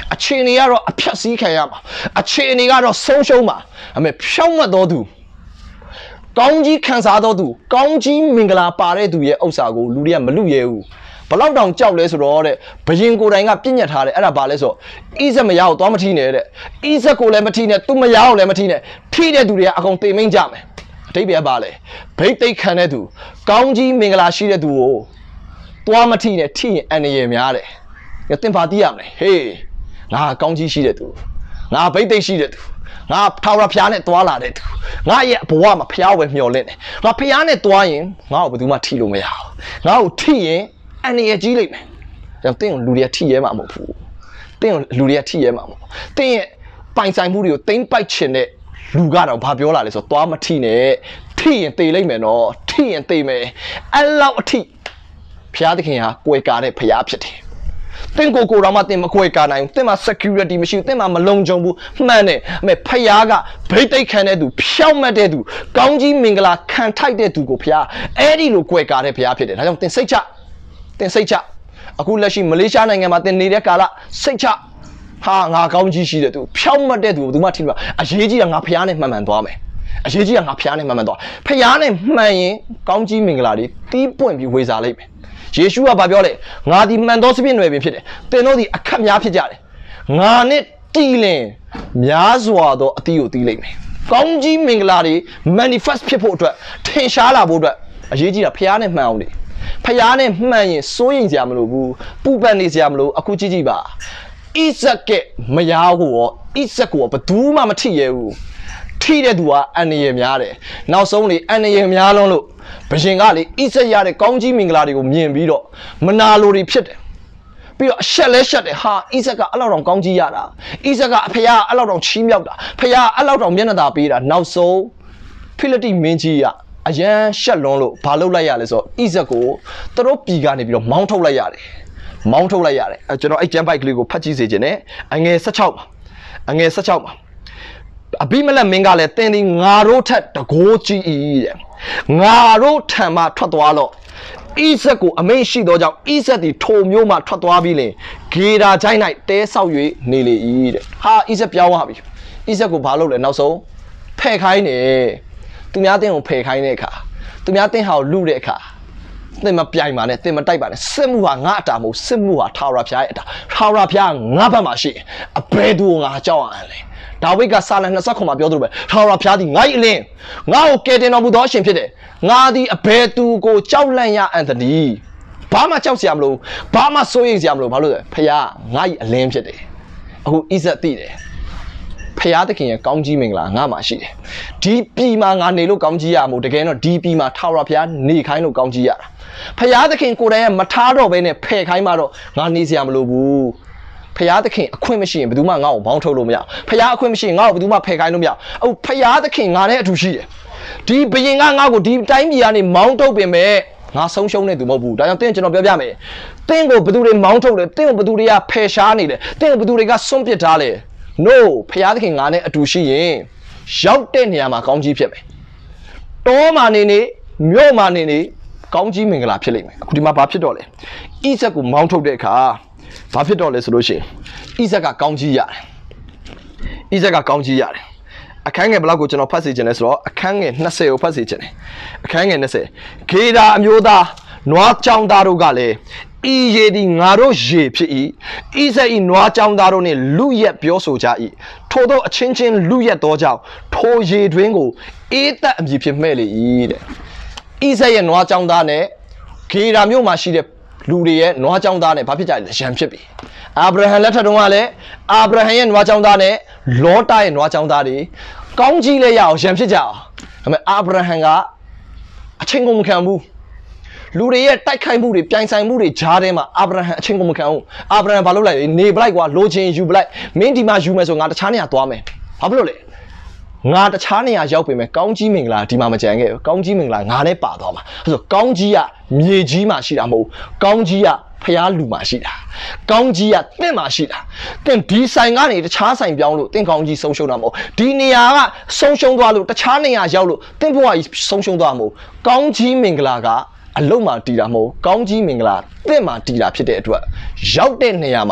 အခြေအနေကတော့အဖြတ်စည်းခံရမှာအခြေအနေကတော့ဆုံးရှုံးမှာအမေဖြောင်းမတော်သူကောင်းကြီးခံစားတော်သူကောင်းကြီးမင်္ဂလာပါတဲ့သူရဲ့ဥစ္စာကိုလူတွေကမလူရဲဘူးဘလောက်တောင်ကြောက်လဲဆိုတော့တဲ့ဘယင်ကိုယ်တိုင်ကပြည့်ညတ်ထားတယ်အဲ့ဒါဘာလဲဆိုဣဇက်မရအောင်သွားမထိနဲ့တဲ့ဣဇက်ကိုလည်းမထိနဲ့သူမရအောင်လည်းမထိနဲ့ထိတဲ့သူတွေကအကုန်တိမ်မိန်ကြမယ်အတိတ်ပဲပါလေဘိတ်သိက်ခံတဲ့သူကောင်းကြီးမင်္ဂလာရှိတဲ့သူကိုသွားမထိနဲ့ထိရင်အန္တရာယ်များတယ်။တင်ပါသိရမလဲ။ဟေးငါကောင်းကြီးရှိတဲ့သူငါဘိတ်သိက်ရှိတဲ့သူငါထာဝရဘုရားနဲ့တွာလာတဲ့သူငါရဲ့ဘဝမှာဘုရားဝယ်မျှော်လင့်တယ်။ငါဘုရားနဲ့တွာရင်ငါ့ကိုဘယ်သူမှထိလို့မရဘူး။ငါ့ကိုထိရင်အန္တရာယ်ကြီးလိမ့်မယ်။ကြောင့်တင်းကိုလူတွေကထိရဲမှာမဟုတ်ဘူး။တင်းကိုလူတွေကထိရဲမှာမဟုတ်။တင်းရဲ့ပိုင်ဆိုင်မှုတွေကိုတင်းပိုက်ချင်တဲ့လူကတော့ဘာပြောလာလဲဆိုတော့တွားမထိနဲ့ထိရင်တေလိမ့်မယ်နော်ထိရင်တေမယ်အဲ့လောက်အထိဘုရားသခင်ဟာကွယ်ကာတဲ့ဘုရားဖြစ်တယ်။တင့်ကိုတော်မှတင်မကွယ်ကာနိုင်ဘူး။တင်မှာ security မရှိဘူး။တင်မှာမလုံခြုံဘူး။မှန်တယ်။အမေဘုရားကဗိတ်သိက်ခံတဲ့သူဖြောက်မှတ်တဲ့သူကောင်းကြီးမင်္ဂလာခံထိုက်တဲ့သူကိုဘုရားအဲ့ဒီလိုကွယ်ကာတဲ့ဘုရားဖြစ်တယ်။ဒါကြောင့်တင်စိတ်ချတင်စိတ်ချအခုလက်ရှိမလေးရှားနိုင်ငံမှာတင်နေတဲ့ကာလစိတ်ချဟာငါကောင်းကြီးရှိတဲ့သူဖြောက်မှတ်တဲ့သူဘယ်သူမှထိလို့အရေးကြီးတာငါဖျားနဲ့မှန်မှန်သွားမယ်အရေးကြီးတာငါဖျားနဲ့မှန်မှန်သွားဖျားနဲ့မှန်ရင်ကောင်းကြီးမင်္ဂလာတွေတီးပွင့်ပြီးဝေစားလိုက်မယ်ယေရှုကပြောလေငါဒီမှန်သောစပြည့်နွယ်ပင်ဖြစ်တယ်သင်တို့ဒီအခက်များဖြစ်ကြတယ်ငါနဲ့တီးလင်များစွာသောအသီးကိုတီးလိုက်မယ်ကောင်းကြီးမင်္ဂလာတွေ manifest ဖြစ်ဖို့အတွက်ထင်ရှားလာဖို့အတွက်အရေးကြီးတာဖျားနဲ့မှန်အောင်လေဖျားနဲ့မှန်ရင်စိုးရင်စရာမလိုဘူးပူပန်နေစရာမလိုအခုကြည့်ကြည့်ပါဣဇက်ကမယားကိုရောဣဇက်ကိုဘယ်သူမှမထိရဲဘူးထိတဲ့သူကအန္တရာယ်များတယ်နောက်ဆုံးလေအန္တရာယ်များလုံးလို့ဘရှင်ကလေဣဇက်ရတဲ့ကောင်းကြီးမင်္ဂလာတွေကိုမြင်ပြီးတော့မနာလိုတွေဖြစ်တယ်ပြီးတော့အရှက်လဲရှက်တယ်ဟာဣဇက်ကအဲ့လောက်တောင်ကောင်းကြီးရတာဣဇက်ကအဖေကအဲ့လောက်တောင်ချီးမြှောက်တာဖေကအဲ့လောက်တောင်မျက်နှာသာပေးတာနောက်ဆုံးဖိလိတိမင်းကြီးကအရန်ရှက်လွန်းလို့ဘာလုပ်လိုက်ရလဲဆိုတော့ဣဇက်ကိုသူတို့ပြည်ကနေပြီးတော့မောင်းထုတ်လိုက်ရတယ်မောင်းထုတ်လိုက်ရတယ်ကျွန်တော်အဲ့ကျမ်းပိုက်ကလေးကိုဖတ်ကြည့်စေခြင်းနဲ့အငယ်16မှာအငယ်16မှာအဘိမလက်မင်းကလည်းတင်းဒီငါတို့ထက်တကိုးကြီးတဲ့ငါတို့ထံမှထွက်သွားလို့ဣဇက်ကိုအမိန့်ရှိသောကြောင့်ဣဇက်ဒီထိုမျိုးမှထွက်သွားပြီးလင်ဂေရာချိုင်း၌တဲဆောက်၍နေလေ၏တဲ့ဟာဣဇက်ပြောင်းသွားပြီဣဇက်ကိုဘာလုပ်လဲနောက်ဆုံးဖဲ့ခိုင်းတယ်သူများတင်းကိုဖဲ့ခိုင်းတဲ့အခါသူများတင်းဟာကိုလူတဲ့အခါသင်မပြိုင်ပါနဲ့သင်မတိုက်ပါနဲ့စစ်မှုဟာငါအတာမဟုတ်စစ်မှုဟာထာဝရဘုရားရဲ့အတာထာဝရဘုရားငါဘက်မှာရှိအဘယ်သူကိုငါကြောက်ရလဲဒါဝိဒ်ကစာလံ29မှာပြောသလိုပဲထာဝရဘုရားသည်ငါ့အလင်းငါ့ကိုကယ်တင်တော်မူသောအရှင်ဖြစ်တယ်ငါသည်အဘယ်သူကိုကြောက်လန့်ရအံ့သနည်းဘာမှကြောက်စရာမလိုဘာမှစိုးရိမ်စရာမလိုဘာလို့လဲဘုရားငါ့အလင်းဖြစ်တယ်အခုဣဇက်သိတယ်ဖျားသခင်ရဲ့ကောင်းကြီးမင်္ဂလာငါမှရှိတယ်ဒီပြည်မှာငါနေလို့ကောင်းကြီးရမို့တကယ်တော့ဒီပြည်မှာထာဝရဘုရားနေခိုင်းလို့ကောင်းကြီးရတာဖျားသခင်ကိုယ်တိုင်ကမထားတော့ဘဲနဲ့ဖယ်ခိုင်းမှတော့ငါနေစရာမလိုဘူးဖျားသခင်အခွင့်မရှိရင်ဘယ်သူမှငါ့ကိုဘောင်းထုတ်လို့မရဖျားအခွင့်မရှိရင်ငါ့ကိုဘယ်သူမှဖယ်ခိုင်းလို့မရအခုဖျားသခင်ငါနဲ့အတူရှိတယ်ဒီဘယင်ကငါ့ကိုဒီတိုင်းပြည်ကနေမောင်းထုတ်ပင်မဲ့ငါဆုံးရှုံးနေသူမဟုတ်ဘူးဒါကြောင့်ကျွန်တော်ပြောပြမယ်တင်းကိုဘယ်သူတွေမောင်းထုတ်လဲတင်းကိုဘယ်သူတွေကဖယ်ရှားနေလဲတင်းကိုဘယ်သူတွေကစွန့်ပစ်ထားလဲno ဖျားသခင်ငါနဲ့အတူရှိရင်ရောက်တဲ့နေရာမှာကောင်းကြီးဖြစ်မယ်တောမှာနေမြို့မှာနေကောင်းကြီးမင်္ဂလာဖြစ်လိမ့်မယ်အခုဒီမှာဘာဖြစ်တော့လဲဣဇက်ကိုမောင်းထုတ်တဲ့အခါဘာဖြစ်တော့လဲဆိုလို့ရှိရင်ဣဇက်ကကောင်းကြီးရတယ်ဣဇက်ကကောင်းကြီးရတယ်အခန်းငယ်ဘလောက်ကိုကျွန်တော်ဖတ်စီခြင်းလဲဆိုတော့အခန်းငယ်20ကိုဖတ်စီခြင်းတယ်အခန်းငယ်20ဂေဒါအမျိုးသားနွားကြောင်သားတို့ကလည်းဤရေဒီငါတို့ရေဖြစ်၏ဣဇက်ဤနွားကြောင်သားတို့နှင့်လူရက်ပြောဆိုကြ၏ထို့သောအချင်းချင်းလူရက်သောကြောင့်ထိုရေတွင်းကိုအေးသက်အမည်ဖြစ်မဲ့လေ၏တဲ့ဣဇက်ရဲ့နွားကြောင်သားနဲ့ဂေရာမြို့မှာရှိတဲ့လူတွေရဲ့နွားကြောင်သားနဲ့ဘာဖြစ်ကြလဲရန်ဖြစ်ပြီအာဗြဟံလက်ထက်တုန်းကလည်းအာဗြဟံရဲ့နွားကြောင်သားနဲ့လောတရဲ့နွားကြောင်သားတွေကောင်းကြီးလဲရအောင်ရန်ဖြစ်ကြအောင်ဒါပေမဲ့အာဗြဟံကအချင်းကုန်မခံဘူးလူတွေရဲ့တိုက်ခိုက်မှုတွေပြိုင်ဆိုင်မှုတွေဂျားထဲမှာအာဗြဟံအချင်းကုန်မခံဘူးအာဗြဟံဘာလုပ်လိုက်လဲနေပလိုက်ကွာလိုချင်ယူပလိုက်မင်းဒီမှာယူမယ်ဆိုငါတခြားနေရာသွားမယ်ဘာဖြစ်လို့လဲငါတခြားနေရာရောက်ပေမဲ့ကောင်းကြီးမင်္ဂလာဒီမှာမကြံခဲ့ဘူးကောင်းကြီးမင်္ဂလာငါနဲ့ပါသွားမှာအဲ့ဆိုကောင်းကြီးကမြေကြီးမှာရှိတာမဟုတ်ကောင်းကြီးကဖျားလူမှာရှိတာကောင်းကြီးကတင့်မှာရှိတာတင့်ဒီဆိုင်ကနေတခြားဆိုင်ပြောင်းလို့တင့်ကောင်းကြီးဆုံးရှုံးတာမဟုတ်ဒီနေရာကဆုံးရှုံးသွားလို့တခြားနေရာရောက်လို့တင့်ဘဝကြီးဆုံးရှုံးသွားမှာမဟုတ်ကောင်းကြီးမင်္ဂလာကအလုံးမှာတည်တာမဟုတ်ကောင်းကြီးမင်္ဂလာတင့်မှာတည်တာဖြစ်တဲ့အတွက်ရောက်တဲ့နေရာမှာ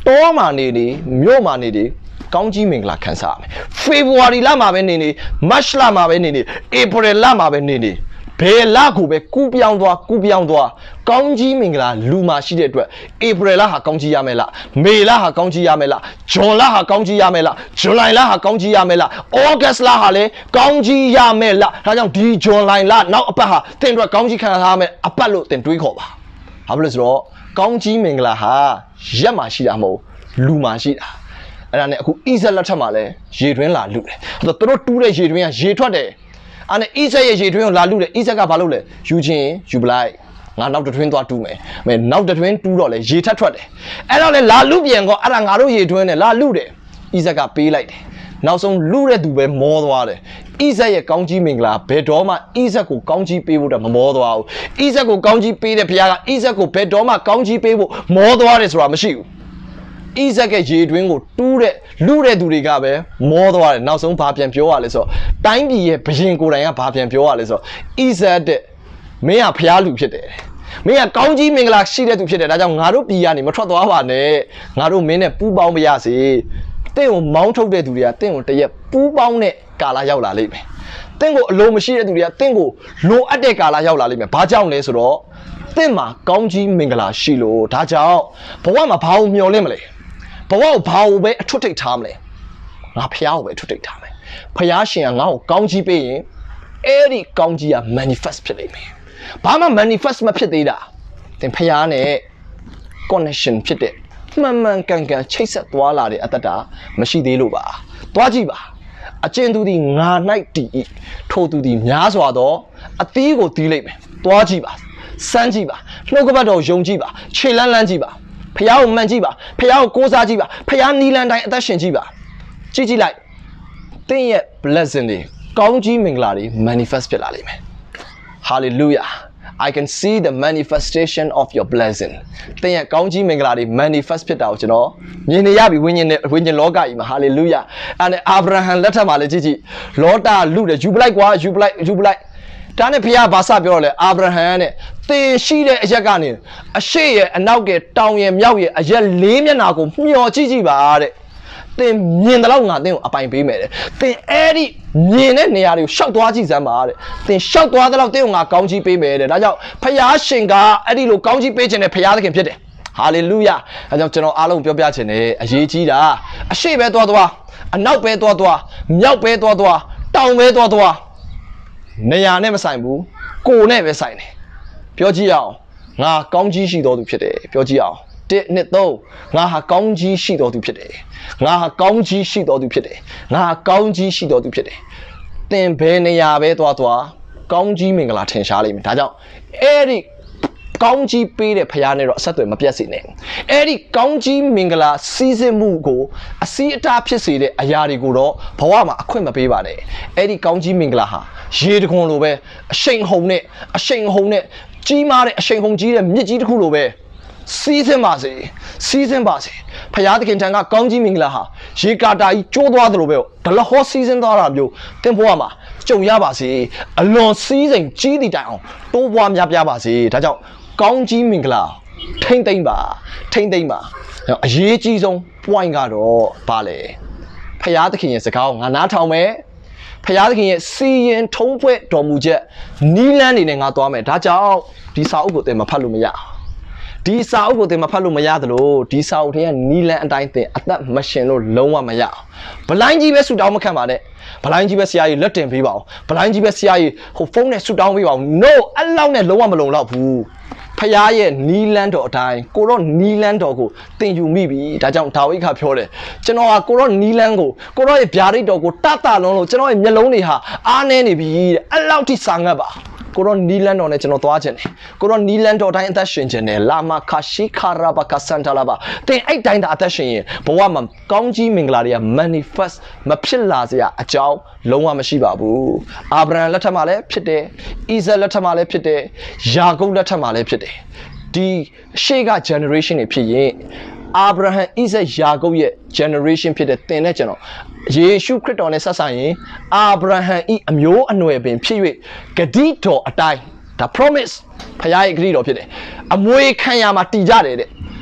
多嘛你的，庙嘛你的，高级名啦看啥没？February 啦嘛边你的 ，March 啦嘛边你的 ，April 啦嘛边你的。别拉股呗，股票多，高级名啦，路马系列对 ，April 啦哈高级亚美啦 ，May 啦哈高级亚美啦 ，June 啦哈高级亚美啦 ，July 啦哈高级亚美啦 ，August 啦哈嘞高级亚美啦，他讲第 July 啦，然后不哈，等住高级看他们阿八路等对口吧，好不是说高级名啦哈，亚马系啦冇，路马系啦，然后呢，佢一直拉出嘛嘞，热တွင်းလာ路嘞，都多တူတဲ့熱တွင်း啊，熱ထွက်တယ်。အဲ့နဲ့ ရဲ့ရေတွင်းကိုလာလူတယ် ကဘာလုပ်လဲယူချင်းယူပလိုက်ငါနောက်တစ်ထွင်းသွားတူးမယ်နောက်တစ်ထွင်းတူးတော့လေရေထက်ထွက်တယ်အဲ့တော့လေလာလူပြန်ကောအဲ့ဒါငါတို့ရေတွင်းနဲ့လာလူတယ်ကပေးလိုက်တယ်နောက်ဆုံးလူတဲ့သူပဲမောသွားတယ်ရဲ့ကောင်းကြီးမင်္ဂလာဘယ်တော့မှကိုကောင်းကြီးပေးဖို့တော့မမောသွားဘူးကိုကောင်းကြီးပေးတဲ့ဘုရားကကိုဘယ်တော့မှကောင်းကြီးပေးဖို့မောသွားတယ်ဆိုတာမရှိဘူးကရေတွင်းကိုတူးတဲ့လူတဲ့သူတွေကပဲမောသွားတယ်နောက်ဆုံးဘာပြန်ပြောရလဲဆိုတော့တိုင်းပြည်ရဲ့ဘရင်ကိုယ်တိုင်ကဘာပြန်ပြောရလဲဆိုတော့တဲ့မင်းကဖျားလူဖြစ်တယ်မင်းကကောင်းကြီးမင်္ဂလာရှိတဲ့သူဖြစ်တယ်ဒါကြောင့်ငါတို့ပြည်ကနေမထွက်သွားပါနဲ့ငါတို့မင်းနဲ့ပူးပေါင်းမရစေတင့်ကိုမောင်းထုတ်တဲ့သူတွေကတင့်ကိုတရက်ပူးပေါင်းတဲ့ကာလရောက်လာလိမ့်မယ်တင့်ကိုအလိုမရှိတဲ့သူတွေကတင့်ကိုလိုအပ်တဲ့ကာလရောက်လာလိမ့်မယ်ဘာကြောင့်လဲဆိုတော့တင့်မှာကောင်းကြီးမင်္ဂလာရှိလို့ဒါကြောင့်ဘဝမှာဘာလို့မျှော်လင့်မလဲဘဝကိုဘာလို့ပဲအထွတ်ထိပ်ထားမလဲငါဖျားကိုပဲအထွတ်ထိပ်ထားမယ်ဖျားရှင်ကငါ့ကိုကောင်းကြီးပေးရင်အဲ့ဒီကောင်းကြီးက manifest ဖြစ်နေမယ်ဘာမှ manifest မဖြစ်သေးတာသင်ဖျားနဲ့ connection ဖြစ်တဲ့မှန်မှန်ကန်ကန်ချိတ်ဆက်သွားလာတဲ့အတ္တမရှိသေးလို့ပါသွားကြည့်ပါအကျဉ်သူသည်ငါ၌တည်၏ထိုသူသည်များစွာသောအသီးကိုတီးလိုက်မယ်သွားကြည့်ပါစမ်းကြည့်ပါနှုတ်ကပတ်တော်ယုံကြည့်ပါခြေလန်းလန်းကြည့်ပါဖျားကိုမှန်ကြည့်ပါဖျားကိုကိုးစားကြည့်ပါဖျားနီလန်တိုင်းအသက်ရှင်ကြည့်ပါကြည့်လိုက်သင်ရဲ့ blessing တွေကောင်းကြီးမင်္ဂလာတွေ manifest ဖြစ်လာလိမ့်မယ် hallelujah I can see the manifestation of your blessing သင်ရဲ့ကောင်းကြီးမင်္ဂလာတွေ manifest ဖြစ်တာကိုကျွန်တော်မြင်နေရပြီဝိညာဉ်လောကကြီးမှာ hallelujah အဲ့ဒါအာဗြဟံလက်ထက်မှာလည်းကြည့်လောတာလူတယ်ယူပလိုက်ကွာယူပလိုက်ဒါနဲ့ဖျားဘာစပြောလဲအာဗြဟံနဲ့သင်ရှိတဲ့အရက်ကနေအရှိရဲ့အနောက်ကတောင်ရဲ့မြောက်ရဲ့အရက်လေးမျက်နှာကိုမျှော်ကြည့်ပါတဲ့သင်မြင်တယ်လို့ငါသင်ကိုအပိုင်ပေးမယ်တဲ့သင်အဲ့ဒီမြင်တဲ့နေရာတွေကိုရှောက်သွားကြည့်စမ်းပါတဲ့သင်ရှောက်သွားတဲ့လောက်သင်ကိုငါကောင်းကြီးပေးမယ်တဲ့ဒါကြောင့်ဖျားရှင်ကအဲ့ဒီလိုကောင်းကြီးပေးခြင်းနဲ့ဖျားသခင်ဖြစ်တယ်ဟာလေလုယာအဲကြောင့်ကျွန်တော်အားလုံးပြောပြချင်တယ်အရေးကြီးတာအရှိပဲသွားအနောက်ပဲသွားမြောက်ပဲသွားတောင်ပဲသွားနေရာနဲ့မဆိုင်ဘူးကိုယ်နဲ့ပဲဆိုင်တယ်ပြောကြည့်အောင်ငါကောင်းကြီးရှိတော်သူဖြစ်တယ်ပြောကြည့်အောင်1 2 3ငါဟာကောင်းကြီးရှိတော်သူဖြစ်တယ်ငါဟာကောင်းကြီးရှိတော်သူဖြစ်တယ်ငါဟာကောင်းကြီးရှိတော်သူဖြစ်တယ်သင်ဘယ်နေရာပဲသွားကောင်းကြီးမင်္ဂလာထင်ရှားလိမ့်မယ်ဒါကြောင့်အဲ့ဒီကောင်းကြီးပေးတဲ့ဖခင်နဲ့တော့အဆက်အသွယ်မပြတ်စေနဲ့အဲ့ဒီကောင်းကြီးမင်္ဂလာစီးစင်းမှုကိုအစည်းအတားဖြစ်စေတဲ့အရာတွေကိုတော့ဘဝမှာအခွင့်မပေးပါနဲ့အဲ့ဒီကောင်းကြီးမင်္ဂလာဟာရေတခွန်လိုပဲအရှိန်ဟုန်နဲ့ကြီးမားတဲ့အရှိန်ဟုန်ကြီးတဲ့မြစ်ကြီးတစ်ခုလိုပဲစီးစင်းပါစေဖခင်သခင်ထံကကောင်းကြီးမင်္ဂလာဟာရေကာတာကြီးကျိုးသွားသလိုပဲဒလဟောစီးစင်းသွားတာမျိုးသင်ဘဝမှာကြုံရပါစေအလွန်စီးစိမ်ကြီးသည့်တိုင်အောင်တိုးပွားများပြားပါစေဒါကြောင့်ကောင်းကြီးမင်္ဂလာထိမ့်သိမ့်ပါအရေးကြီးဆုံး point ကတော့ဘာလဲဖခင်သခင်ရဲ့စကားကိုငါနားထောင်မယ်ဖခင်သခင်ရဲ့စီရင်ထုံးဖွဲ့တော်မူချက်နီးလန်းနေနဲ့ငါသွားမယ်ဒါကြောင့်ဒီစာအုပ်ကိုသင်မဖတ်လို့မရဒီစာအုပ်ကိုသင်မဖတ်လို့မရသလိုဒီစာအုပ်ထဲကနီလန်အတိုင်းသင်အသက်မရှင်လို့လုံးဝမရအောင်ဘလိုင်းကြီးပဲဆူတောင်းမခံပါနဲ့ဘလိုင်းကြီးပဲဆရာကြီးလက်တင်ပေးပါအောင်ဘလိုင်းကြီးပဲဆရာကြီးဟိုဖုန်းနဲ့ဆူတောင်းပေးပါအောင် no အဲ့လောက်နဲ့လုံးဝမလုံလောက်ဘူးဖခင်ရဲ့နီလန်တော်အတိုင်းကိုတော့နီလန်တော်ကိုသင်ယူမိပြီဒါကြောင့်ဒါဝိဒ်ကပြောတယ်ကျွန်တော်ဟာကိုတော့နီလန်ကိုကိုတော့ရဲ့ဗျာဒိတ်တော်ကိုတတလုံးလို့ကျွန်တော်ရဲ့မျက်လုံးတွေဟာအားနေနေပြီတဲ့အဲ့လောက်ထိစာငတ်ပါကိုတော့နီလန်တော်နဲ့ကျွန်တော်သွားခြင်းတယ်ကိုတော့နီလန်တော်တိုင်းအသက်ရှင်ခြင်းတယ်လာမခါရှိခါရာဘကစန်တလာဘာသင်အဲ့တိုင်းသာအသက်ရှင်ရင်ဘဝမှာကောင်းကြီးမင်္ဂလာတွေက manifest မဖြစ်လာစရာအကြောင်းလုံးဝမရှိပါဘူးအာဗြဟံလက်ထက်မှာလည်းဖြစ်တယ်ဣဇက်လက်ထက်မှာလည်းဖြစ်တယ်ယာကုပ်လက်ထက်မှာလည်းဖြစ်တယ်ဒီရှေ့က generation တွေဖြစ်ရင်အာဗြဟံဣဇက်ယာကုပ်ရဲ့ generation ဖြစ်တဲ့သင်နဲ့ကျွန်တော်ယေရှုခရစ်တော်နဲ့ဆက်ဆိုင်ရင်အာဗြဟံဤအမျိုးအနွယ်ပင်ဖြစ်၍ဂတိတော်အတိုင်းဒါ promise ဖခင်ရဲ့ဂတိတော်ဖြစ်တယ်အမွေခံရမှာတည်ကြတယ်တဲ့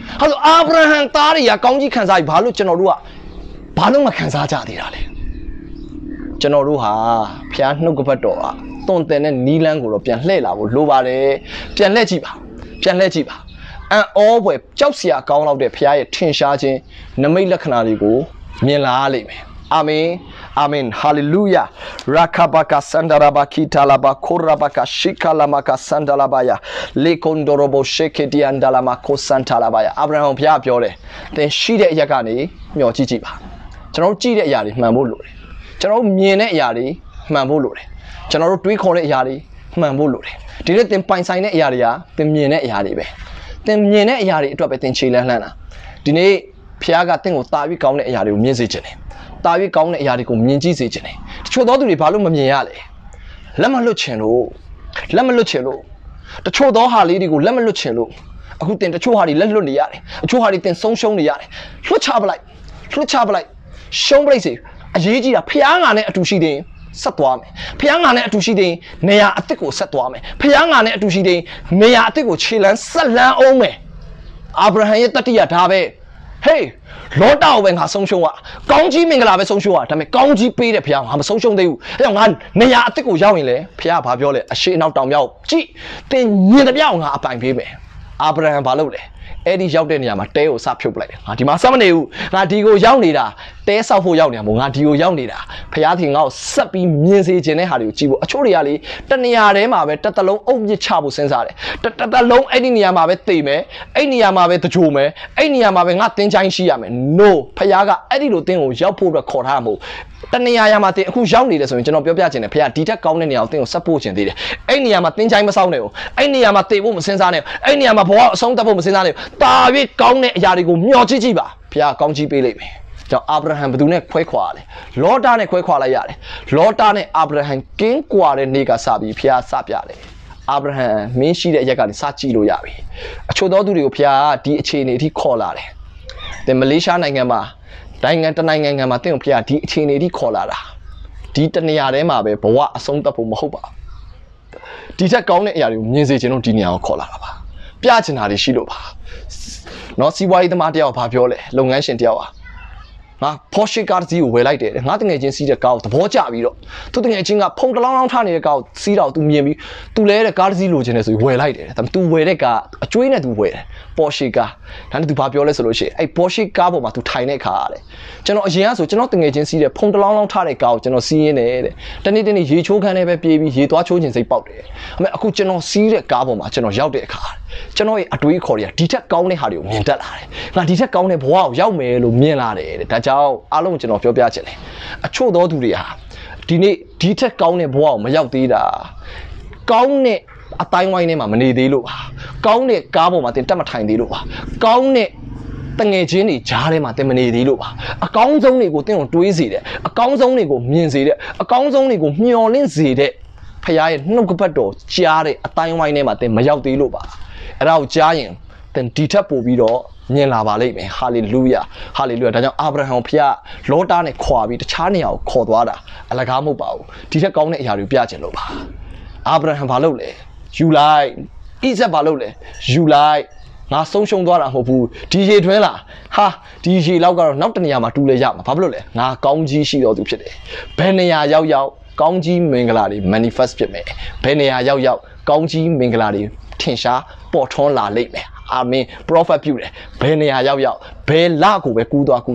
ဟာဆိုအာဗြဟံသားတွေကကောင်းကြီးခံစားပြီးဘာလို့ကျွန်တော်တို့ကဘာလို့မခံစားကြသေးတာလဲကျွန်တော်တို့ဟာဖျားနှုတ်ကပတ်တော်ကတွန်တယ်နဲ့နီးလန်းကိုတော့ပြန်လှည့်လာဖို့လိုပါတယ်ပြန်လှည့်ကြည့်ပါအန်အောပွဲကြောက်စရာကောင်းလောက်တဲ့ဖျားရဲ့ထင်ရှားခြင်းနမိတ်လက္ခဏာတွေကိုမြင်လာလိမ့်မယ်အာမင်အာမင်ဟာလေလုယာရာခဘကာစန္ဒရာဘခိတာလာဘခိုရာဘကာရှိကာလာမကာစန္ဒလာဘယာလေကွန်ဒိုရိုဘရှေကတီအန်ဒလာမကိုစန်တာလာဘယာအာဗြဟံဘုရားပြောတယ်သင်ရှိတဲ့အရက်ကနေမျှော်ကြည့်ပါကျွန်တော်ကြည့်တဲ့အရာတွေမှန်ဖို့လိုတယ်ကျွန်တော်မြင်တဲ့အရာတွေမှန်ဖို့လိုတယ်ကျွန်တော်တို့တွေးခေါ်တဲ့အရာတွေမှန်ဖို့လိုတယ်ဒီနေ့သင်ပိုင်ဆိုင်တဲ့အရာတွေကသင်မြင်တဲ့အရာတွေပဲသင်မြင်တဲ့အရာတွေအတွက်ပဲသင်ခြေလှမ်းတာဒီနေ့ဘုရားကသင်ကိုတာပြီးကောင်းတဲ့အရာတွေကိုမြင်စေခြင်းတယ်တာပြီးကောင်းတဲ့အရာတွေကိုမြင်ကြည့်စေခြင်းတယ်တချို့သောသူတွေဘာလို့မမြင်ရလဲလက်မလွတ်ချင်လို့တချို့သောဟာလေးတွေကိုလက်မလွတ်ချင်လို့အခုသင်တချို့ဟာတွေလက်လွတ်နေရတယ်အချို့ဟာတွေသင်ဆုံးရှုံးနေရတယ်လွတ်ချပလိုက်ရှုံးပလိုက်စေအရေးကြီးတာဖျားငါနဲ့အတူရှိတဲ့ဆက်သွားမယ်ဖျားငါနဲ့အတူရှိတဲ့နေရာအစ်စ်ကိုဆက်သွားမယ်ဖျားငါနဲ့အတူရှိတဲ့နေရာအစ်စ်ကိုခြေလန်းဆက်လန်းအောင်မယ်အာဗြဟံရဲ့တတိယဒါပဲဟေးလောတာကိုပဲငါဆုံးရှုံးရကောင်းကြီးမင်္ဂလာပဲဆုံးရှုံးရဒါပေမဲ့ကောင်းကြီးပေးတဲ့ဖျားငါမဆုံးရှုံးသေးဘူးအဲကြောင့်ငါနေရာအစ်စ်ကိုရောက်ရင်လေဖျားဘာပြောလဲအရှိအနောက်တောင်မြောက်ကြည့်တင်မြင်တဲ့ပြောင်းငါအပိုင်ပေးမယ်အာဗြဟံဘာလုပ်လဲအဲ့ဒီရောက်တဲ့နေရာမှာတဲကိုစဖြုတ်ပလိုက်တယ်ငါဒီမှာစမနေဘူးငါဒီကိုရောက်နေတာတဲဆောက်ဖို့ရောက်နေတာမဟုတ်ငါဒီကိုရောက်နေတာဖျားသခင်ငါ့ကိုဆက်ပြီးမြင်စေခြင်းတဲ့ဟာတွေကိုကြည့်ဖို့အချို့တွေကလေတနေရာထဲမှာပဲတစ်သလုံးအုပ်မြစ်ချဖို့စဉ်းစားတယ်တစ်သလုံးအဲ့ဒီနေရာမှာပဲတိတ်မယ်အဲ့နေရာမှာပဲတကြိုမယ်အဲ့နေရာမှာပဲငါတင်းချိုင်းရှိရမယ် no ဖျားကအဲ့ဒီလိုတင်းကိုရောက်ဖို့အတွက်ခေါ်ထားမှာမဟုတ်တနေရာမှာတင်အခုရောက်နေတယ်ဆိုရင်ကျွန်တော်ပြောပြချင်တယ်ဖခင်ဒီထက်ကောင်းတဲ့နေရာကိုတင်းကိုဆက်ပို့ချင်သေးတယ်အဲ့နေရာမှာတင်းချိုင်းမဆောက်နဲ့ဘူးအဲ့နေရာမှာတေဖို့မစင်စားနဲ့အဲ့နေရာမှာဘဝအဆုံးသတ်ဖို့မစင်စားနဲ့တာ၍ကောင်းတဲ့အရာတွေကိုမျှော်ကြည့်ပါဖခင်ကောင်းကြီးပေးလိမ့်မယ်ကြောင့်အာဗြဟံဘယ်သူနဲ့ခွဲခွာလဲလောတာနဲ့ခွဲခွာလိုက်ရတယ်လောတာနဲ့အာဗြဟံကင်းကွာတဲ့နေ့ကစပြီးဖခင်စပြတယ်အာဗြဟံမင်းရှိတဲ့အရက်ကနေစကြည့်လို့ရပြီအချို့သောသူတွေကိုဖခင်ကဒီအခြေအနေအထိခေါ်လာတယ်တင်မလေးရှားနိုင်ငံမှာနိုင်ငံတနိုင်ငံမှာတင့်ကိုဖခင်ဒီအခြေအနေအထိခေါ်လာတာဒီတနေရာထဲမှာပဲဘဝအဆုံးသတ်ဖို့မဟုတ်ပါဒီထက်ကောင်းတဲ့အရာတွေကိုမြင်စေချင်လို့ဒီနေရာကိုခေါ်လာတာပါပြချင်တာတွေရှိလို့ပါနော်စီးပွားရေးသမားတယောက်ဘာပြောလဲလုပ်ငန်းရှင်တယောက်ငါ Porsche ကားတစ်စီးကိုဝယ်လိုက်တယ်ငါတငယ်ချင်းစီးတဲ့ကားကိုသဘောကျပြီးတော့သူတငယ်ချင်းကဖုန်တလောင်းလောင်းထားနေတဲ့ကားကိုစီးတော့သူမြင်ပြီးသူလဲတဲ့ကားတစ်စီးလိုချင်တယ်ဆိုပြီးဝယ်လိုက်တယ်ဒါပေမဲ့သူဝယ်တဲ့ကားအကျွေးနဲ့သူဝယ်တယ် Porsche ကားဒါနဲ့သူဘာပြောလဲဆိုလို့ရှိရင်အဲ့ Porsche ကားပေါ်မှာသူထိုင်တဲ့ခါရတယ်ကျွန်တော်အရင်ကဆိုကျွန်တော်တငယ်ချင်းစီးတဲ့ဖုန်တလောင်းလောင်းထားတဲ့ကားကိုကျွန်တော်စီးရင်းတယ်တဲ့တနေ့ရေချိုးခန်းနဲ့ပဲပြေးပြီးရေသွားချိုးခြင်းစိတ်ပေါက်တယ်ဒါပေမဲ့အခုကျွန်တော်စီးတဲ့ကားပေါ်မှာကျွန်တော်ရောက်တဲ့အခါကျွန်တော်ရဲ့အတွေးခေါ်တွေကဒီထက်ကောင်းတဲ့ဟာတွေကိုမြင်တတ်လာတယ်ငါဒီထက်ကောင်းတဲ့ဘဝကိုရောက်မယ်လို့မြင်လာတယ်တဲ့ဒါကြောင့်အားလုံးကျွန်တော်ပြောပြချင်တယ်အချို့သောသူတွေဟာဒီနေ့ဒီထက်ကောင်းတဲ့ဘဝကိုမရောက်သေးတာကောင်းတဲ့အတိုင်းဝိုင်းထဲမှာမနေသေးလို့ပါကောင်းတဲ့ကားပေါ်မှာတင်တက်မထိုင်သေးလို့ပါကောင်းတဲ့တငယ်ချင်းတွေကြားထဲမှာတင်မနေသေးလို့ပါအကောင်းဆုံးတွေကိုတင်ကိုတွေးစေတယ်အကောင်းဆုံးတွေကိုမြင်စေတယ်အကောင်းဆုံးတွေကိုမျှော်လင့်စေတဲ့ဖခင်ရဲ့နှုတ်ကပတ်တော်ကြားတဲ့အတိုင်းဝိုင်းထဲမှာတင်မရောက်သေးလို့ပါအဲ့ဒါကိုကြားရင်တင်ဒီထက်ပိုပြီးတော့မြင်လာပါလိမ့်မယ်ဟာလေလုယာဒါကြောင့်အာဗြဟံဖခင်လောတာနဲ့ခွာပြီးတခြားနေရာကိုခေါ်သွားတာအလကားမဟုတ်ပါဘူးဒီထက်ကောင်းတဲ့အရာတွေပြချင်လို့ပါအာဗြဟံဘာလုပ်လဲယူလိုက်ဣဇက်ဘာလုပ်လဲယူလိုက်ငါဆုံးရှုံးသွားတာမဟုတ်ဘူးဒီရေတွင်းလားဟာဒီရေလောက်ကတော့နောက်တနေရာမှာတူလဲရမှာဘာဖြစ်လို့လဲငါကောင်းကြီးရှိတော်သူဖြစ်တယ်ဘယ်နေရာရောက်ကောင်းကြီးမင်္ဂလာတွေ manifest ဖြစ်မယ်ဘယ်နေရာရောက်ကောင်းကြီးမင်္ဂလာတွေထင်ရှားပေါ်ထွန်းလာလိမ့်မယ်အာမင် prophet ပြုတယ်ဘယ်နေရာရောက်ဘယ်လကိုပဲကူးသွား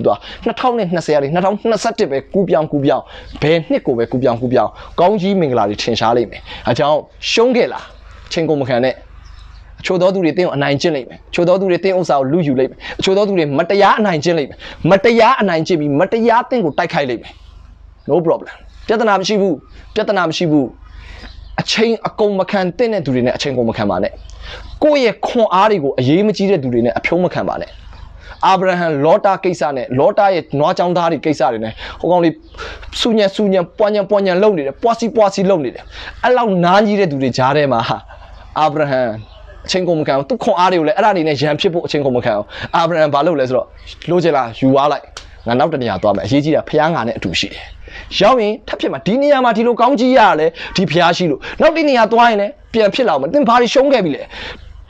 2020ရာ2021ပဲကူးပြောင်းဘယ်နှစ်ကိုပဲကူးပြောင်းကောင်းကြီးမင်္ဂလာတွေထင်ရှားလိမ့်မယ်အဲကြောင့်ရှုံးခဲ့လားချင်းကုန်မခံနဲ့အချို့သောသူတွေတင်းကိုအနိုင်ကျင့်လိမ့်မယ်အချို့သောသူတွေတင်းဥစ္စာကိုလူယူလိမ့်မယ်အချို့သောသူတွေမတရားအနိုင်ကျင့်လိမ့်မယ်မတရားအနိုင်ကျင့်ပြီးမတရားတင်းကိုတိုက်ခိုက်လိမ့်မယ် no problem ပြဿနာမရှိဘူးအချိန်အကုန်မခံတဲ့သူတွေနဲ့အချိန်ကုန်မခံပါနဲ့ကိုယ့်ရဲ့ခွန်အားတွေကိုအရေးမကြီးတဲ့သူတွေနဲ့အဖြုံးမခံပါနဲ့အာဗြဟံလောတာကိစ္စနဲ့လောတာရဲ့နွားချောင်းသားတွေကိစ္စတွေနဲ့ဟိုကောင်လေးစူညံပွားညံလုံနေတယ်ပွားစီလုံနေတယ်အဲ့လောက်နားကြီးတဲ့သူတွေကြားထဲမှာအာဗြဟံအချိန်ကုန်မခံဘူးသူခွန်အားတွေကိုလည်းအဲ့ဒါတွေနဲ့ရန်ဖြစ်ဖို့အချိန်ကုန်မခံဘူးအာဗြဟံဘာလုပ်လဲဆိုတော့လိုချင်လားယူသွားလိုက်ငါနောက်တနေရာသွားမယ်အရေးကြီးတာဖျားငါနဲ့အတူရှိတယ်ရောက်ရင်ထပ်ဖြစ်မှာဒီနေရာမှာဒီလိုကောင်းကြီးရလဲဒီဖျားရှိလို့နောက်ဒီနေရာသွားရင်လည်းပြန်ဖြစ်လာအောင်မတင်ဘာတွေရှုံးခဲ့ပြီလဲ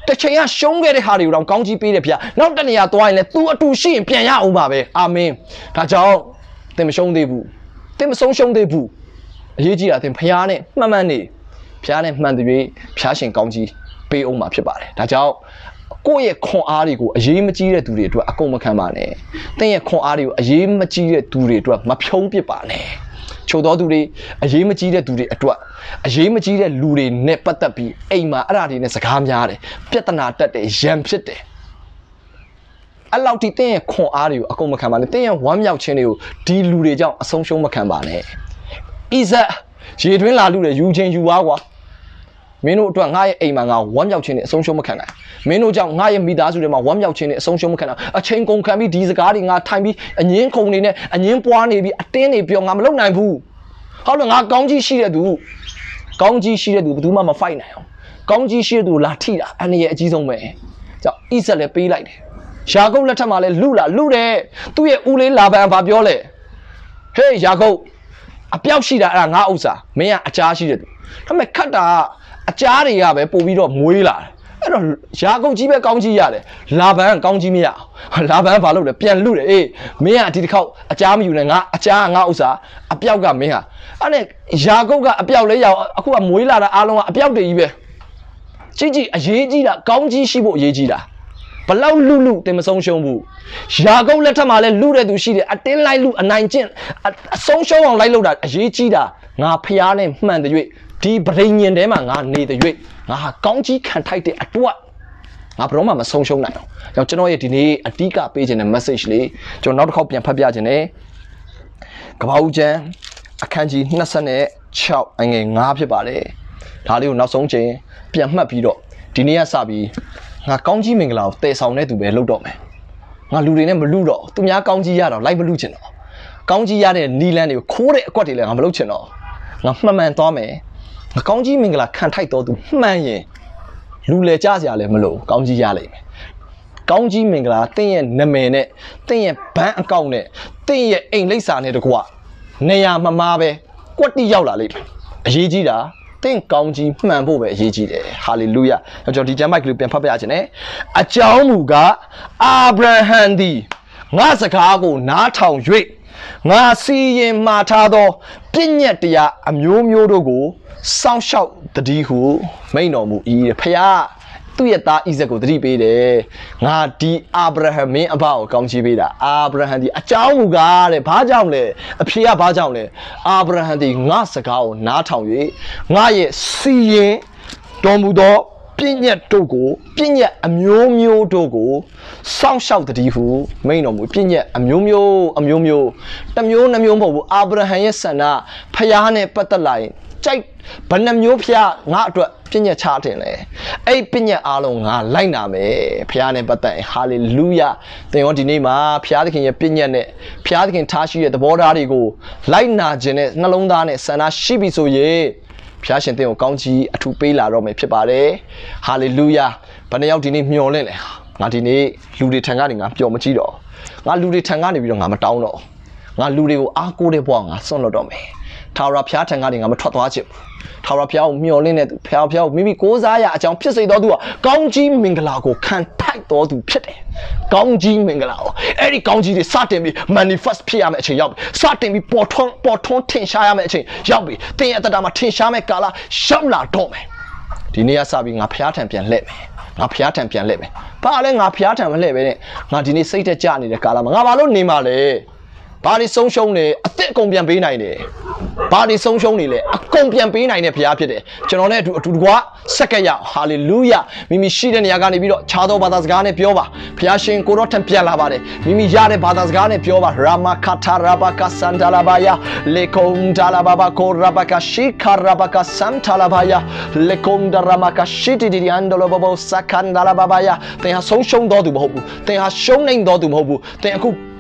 တချိန်ကရှုံးခဲ့တဲ့ဟာတွေကိုတော့ကောင်းကြီးပေးတယ်ဖျားနောက်တနေရာသွားရင်လည်း तू အတူရှိရင်ပြန်ရအောင်ပါပဲအာမင်ဒါကြောင့်သင်မရှုံးသေးဘူးသင်မဆုံးရှုံးသေးဘူးအရေးကြီးတာသင်ဖျားနဲ့မှန်မှန်နေဖျားနဲ့မှန်တဲ့ဖျားရှင်ကောင်းကြီးပေးအောင်မှာဖြစ်ပါတယ်ဒါကြောင့်ကိုယ့်ရဲ့ခွန်အားတွေကိုအရေးမကြီးတဲ့သူတွေအတွက်အကုန်မခံပါနဲ့သင်ရဲ့ခွန်အားတွေကိုအရေးမကြီးတဲ့သူတွေအတွက်မဖြုံးပစ်ပါနဲ့ချို့တော်သူတွေအရေးမကြီးတဲ့သူတွေအတွက်အရေးမကြီးတဲ့လူတွေနဲ့ပတ်သက်ပြီးအိမ်မှာအဲ့ဒါတွေနဲ့စကားများတယ်ပြဿနာတက်တယ်ရံဖြစ်တယ်အဲ့လောက်ထိတင်းရဲ့ခွန်အားတွေကိုအကုန်မခံပါနဲ့တင်းရဲ့ဝမ်းမြောက်ခြင်းတွေကိုဒီလူတွေကြောင့်အဆုံးရှုံးမခံပါနဲ့ဣဇက်ရေတွင်းလာလူတွေယူချင်းယူပါကွာမင်းတို့အတွက်ငါရဲ့အိမ်မှာငါဝမ်းမြောက်ခြင်းနဲ့အဆုံးရှုံးမခံနိုင်မင်းတို့ကြောင့်ငါရဲ့မိသားစုတွေမှာဝမ်းမြောက်ခြင်းနဲ့အဆုံးရှုံးမခံနိုင်အချိန်ကုန်ခံပြီးဒီစကားတွေငါထိုင်ပြီးအငင်းခုန်နေနဲ့အငင်းပွားနေပြီးအတင်းနေပြောငါမလုပ်နိုင်ဘူးဟုတ်လို့ငါကောင်းကြီးရှိတဲ့သူကောင်းကြီးရှိတဲ့သူဘယ်သူမှမဖိုက်နိုင်အောင်ကောင်းကြီးရှိတဲ့သူလာထိတာအနည်းရဲ့အကြီးဆုံးပဲကြောင့်ဣဇက်လည်းပေးလိုက်တယ်ယာကုပ်လက်ထက်မှာလည်းလူတယ်သူ့ရဲ့ဦးလေးလာပန်ဘာပြောလဲဟေးယာကုပ်အပြောက်ရှိတာအဲ့ဒါငါဥစ္စာမင်းကအကြားရှိတဲ့သူဒါပေမဲ့ခတ်တာအကြားတွေကပဲပို့ပြီးတော့မွေးလာတယ်အဲ့တော့ယာကုပ်ကြီးပဲကောင်းကြီးရတယ်လာပန်ကောင်းကြီးမရအောင်လာပန်ဘာလုပ်လဲပြန်လူတယ်အေးမင်းကဒီတစ်ခေါက်အကြားမယူနဲ့ငါအကြားငါဥစ္စာအပြောက်ကမင်းဟာအဲ့နဲ့ယာကုပ်ကအပြောက်လဲရအောင်အခုကမွေးလာတာအားလုံးကအပြောက်တွေကြီးပဲကြည့်အရေးကြီးတာကောင်းကြီးရှိဖို့အရေးကြီးတာဘလောက်လူတင်မဆုံးရှုံးဘူးယာကုပ်လက်ထက်မှာလည်းလူတဲ့သူရှိတယ်အတင်းလိုက်လူအနိုင်ကျင့်အဆုံးရှုံးအောင်လိုက်လို့တာအရေးကြီးတာငါဖျားနဲ့မှန်တဲ့၍ဒီဗရိညင်ထဲမှာငါနေတဲ့၍ငါဟာကောင်းကြီးခံထိုက်တဲ့အတွက်ငါဘယ်တော့မှမဆုံးရှုံးနိုင်အောင်ကျွန်တော်ရဲ့ဒီနေ့အဓိကပေးခြင်းတဲ့ message လေးကျွန်တော်နောက်တစ်ခေါက်ပြန်ဖတ်ပြခြင်းနဲ့ကပ္ပဦးကျမ်းအခန်းကြီး26အငယ်9ဖြစ်ပါတယ်ဒါလေးကိုနောက်ဆုံးချိန်ပြန်မှတ်ပြီးတော့ဒီနေ့ကစပြီးငါကောင်းကြီးမင်္ဂလာကိုတည်ဆောင်တဲ့သူပဲလုပ်တော့မယ်ငါလူတွေနဲ့မလူတော့သူများကောင်းကြီးရတော့လိုက်မလူချင်တော့ကောင်းကြီးရတဲ့နီလန်းတွေကိုခိုးတဲ့အကွက်တွေလည်းငါမလုပ်ချင်တော့ငါမှန်မှန်သွားမယ်ငါကောင်းကြီးမင်္ဂလာခံထိုက်တော်သူမှန်ရင်လူလေကြစရာလည်းမလိုကောင်းကြီးရလိမ့်မယ်ကောင်းကြီးမင်္ဂလာတင့်ရဲ့နာမည်နဲ့တင့်ရဲ့ဘန်းအကောင့်နဲ့တင့်ရဲ့အိမ်လိပ်စာနဲ့တကွနေရာမမားပဲကွက်တိရောက်လာလိမ့်မယ်အရေးကြီးတာတင့်ကောင်းကြီးမှန်ဖို့ပဲအရေးကြီးတယ်ဟာလေလုယာကျွန်တော်ဒီကျမ်းပိုက်ကလေးပြန်ဖတ်ပြခြင်းနဲ့အကြောင်းမူကားအာဗြဟံသည်ငါစကားကိုနားထောင်၍ငါစီရင်မှားထားသောပြည့်ညက်တရားအမျိုးမျိုးတို့ကိုစောင့်ရှောက်တည်းဟုမိန့်တော်မူ၏ဖခင်သူ့ရဲ့သားဣဇက်ကိုတတိပေးတယ်ငါဒီအာဗြဟံမင်းအဘကိုကောင်းချီးပေးတာအာဗြဟံဒီအကြောင်းမူကားတဲ့ဘာကြောင့်လဲအဖေကဘာကြောင့်လဲအာဗြဟံဒီငါစကားကိုနားထောင်၍ငါရဲ့စီရင်တော်မူသောပြည့်ညက်တို့ကိုပြည့်ညက်အမျိုးမျိုးတို့ကိုစောင့်ရှောက်တည်းဟုမိန့်တော်မူပြည့်ညက်အမျိုးမျိုးတစ်မျိုးနှမျိုးမဟုတ်ဘူးအာဗြဟံရဲ့ဆန္ဒဖခင်နဲ့ပတ်သက်လာရင်ကြိုက်ဘယ်နှမျိုးဖျားငါအတွက်ပြည့်ညက်ချတင်လဲအဲ့ပြည့်ညက်အားလုံးငါလိုက်နာမယ်ဖျားနဲ့ပတ်သက်ရင်ဟာလေလုယာသင်ရောဒီနေ့မှာဖျားသခင်ရဲ့ပြည့်ညက်နဲ့ဖျားသခင်ထားရှိတဲ့သဘောထားတွေကိုလိုက်နာခြင်းနဲ့နှလုံးသားနဲ့ဆန္ဒရှိပြီဆိုရင်ဖျားရှင်သင်ကိုကောင်းချီးအထူးပေးလာတော့မယ်ဖြစ်ပါတယ်ဟာလေလုယာဘယ်နှယောက်ဒီနေ့မျှော်လင့်လဲငါဒီနေ့လူတွေထံကနေငါပျော်မကြည့်တော့ငါလူတွေထံကနေပြီးတော့ငါမတောင်းတော့ငါလူတွေကိုအားကိုးတဲ့ဘဝငါစွန့်လွတ်တော့မယ်ထာဝရဘုရားထံကနေငါမထွက်သွားချင်ဘူးထာဝရဘုရားကိုမျှော်လင့်တဲ့သူဘုရားကိုမိမိကိုးစားရအကြောင်းဖြစ်စေတော်သူကကောင်းကြီးမင်္ဂလာကိုခံထိုက်တော်သူဖြစ်တယ်ကောင်းကြီးမင်္ဂလာကိုအဲ့ဒီကောင်းကြီးတွေစတင်ပြီး manifest ဖြစ်ရမယ့်အချိန်ရောက်ပြီစတင်ပြီးပေါ်ထွန်းထင်ရှားရမယ့်အချိန်ရောက်ပြီသင်ရဲ့အတ္တမှာထင်ရှားမယ့်ကာလရောက်လာတော့မယ်ဒီနေ့ကစပြီးငါဘုရားထံပြန်လှည့်မယ်ငါဘုရားထံပြန်လှည့်မယ်ဘာလဲငါဘုရားထံမလှည့်ပဲနဲ့ငါဒီနေ့စိတ်သက်ကြနေတဲ့ကာလမှာငါဘာလို့နေမှာလဲဘာတွေဆုံးရှုံးနေအသက်အကုန်ပြန်ပေးနိုင်တယ်ဘာတွေဆုံးရှုံးနေလဲအကုန်ပြန်ပေးနိုင်တဲ့ဘုရားဖြစ်တယ်ကျွန်တော်နဲ့အတူတကွဆက်ကရဟာလေလုယာမိမိရှိတဲ့နေရာကနေပြီးတော့ခြားသောဘာသာစကားနဲ့ပြောပါဘုရားရှင်ကိုတော့ထံပြန်လာပါတယ်မိမိရတဲ့ဘာသာစကားနဲ့ပြောပါရာမခတာရာဘကစန်တလာဘာယာလေကုံတလာဘာဘကိုရာဘကရှိခါရာဘကစန်တလာဘာယာလေကုံဒရာမကရှိတီဒီအန်ဒလိုဘဘစကန်ဒလာဘာယာသင်ဟာဆုံးရှုံးတော်သူမဟုတ်ဘူးသင်ဟာရှုံးနိုင်တော်သူမဟုတ်ဘူးသင်အခုဘ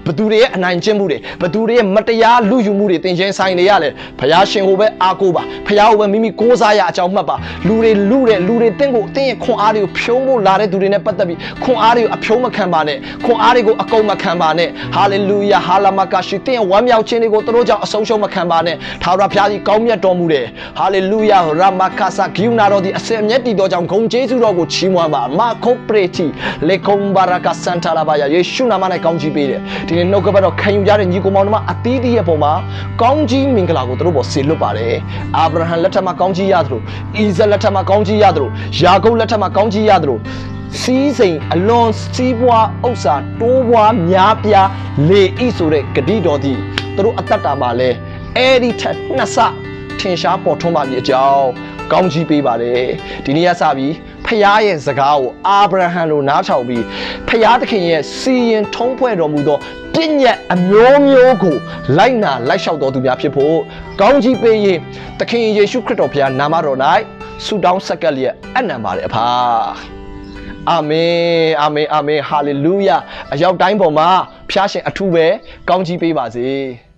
ဘသူတွေရဲ့အနိုင်ကျင့်မှုတွေဘသူတွေရဲ့မတရားလူယူမှုတွေသင်ချင်းဆိုင်နေရလဲဖခင်ရှင်ကိုပဲအားကိုးပါဖခင်ကိုပဲမိမိကိုးစားရအကြောင်းမှတ်ပါလူတွေတင့်ကိုအတင်းရဲ့ခွန်အားတွေကိုဖြုံးဖို့လာတဲ့သူတွေနဲ့ပတ်သက်ပြီးခွန်အားတွေကိုအဖြုံးမခံပါနဲ့ခွန်အားတွေကိုအကုန်မခံပါနဲ့ဟာလေလုယာဟာလာမကာရှိတင့်ဝမ်းမြောက်ခြင်းတွေကိုသူတို့ကြောင့်အဆုံးရှုံးမခံပါနဲ့ထာဝရဘုရားကြီးကောင်းမြတ်တော်မူတယ်ဟာလေလုယာရာမကာဆာဂိယူနာတော်ဒီအစင်အမျက်တည်တော်ကြောင့်ဂုဏ်ကျေးဇူးတော်ကိုချီးမွမ်းပါမာခိုပရတီလေကုံဘာရာကာစန်တာလာဘာယာယေရှုနာမ၌ကောင်းချီးပေးတယ်ဒီနေ့နှုတ်ကပတ်တော်ခံယူကြတဲ့ညီကိုမောင်တို့မအသီးသီးရဲ့ပုံမှာကောင်းကြီးမင်္ဂလာကိုသူတို့ပေါ်ဆေလွတ်ပါတယ်အာဗြဟံလက်ထက်မှာကောင်းကြီးရသလိုဣဇက်လက်ထက်မှာကောင်းကြီးရသလိုယာကုပ်လက်ထက်မှာကောင်းကြီးရသလိုစီးစိမ်အလွန်စီးပွားဥစ္စာတိုးပွားများပြားလေဤဆိုတဲ့ဂတိတော်သည်သူတို့အသက်တာမှာလဲအဲ့ဒီထက်နှစ်ဆထင်ရှားပေါ်ထွန်းပါမည်အကြောင်းကောင်းကြီးပေးပါတယ်ဒီနေ့ကစပြီးဖခင်ရဲ့စကားကိုအာဗြဟံလိုနားထောင်ပြီးဖခင်သခင်ရဲ့စီရင်ထုံးဖွဲ့တော်မူသောပညတ်အမျိုးမျိုးကိုလိုက်နာလိုက်လျှောက်တော်သူများဖြစ်ဖို့ကောင်းကြီးပေးရင်သခင်ယေရှုခရစ်တော်ဖခင်နာမတော်၌ဆုတောင်းဆက်ကပ်လျက်အနံပါတယ်အဖာအာမင်အာမင်အာမင်ဟာလေလုယာအရောက်တိုင်းပေါ်မှာဖခင်ရှင်အထူးပဲကောင်းကြီးပေးပါစေ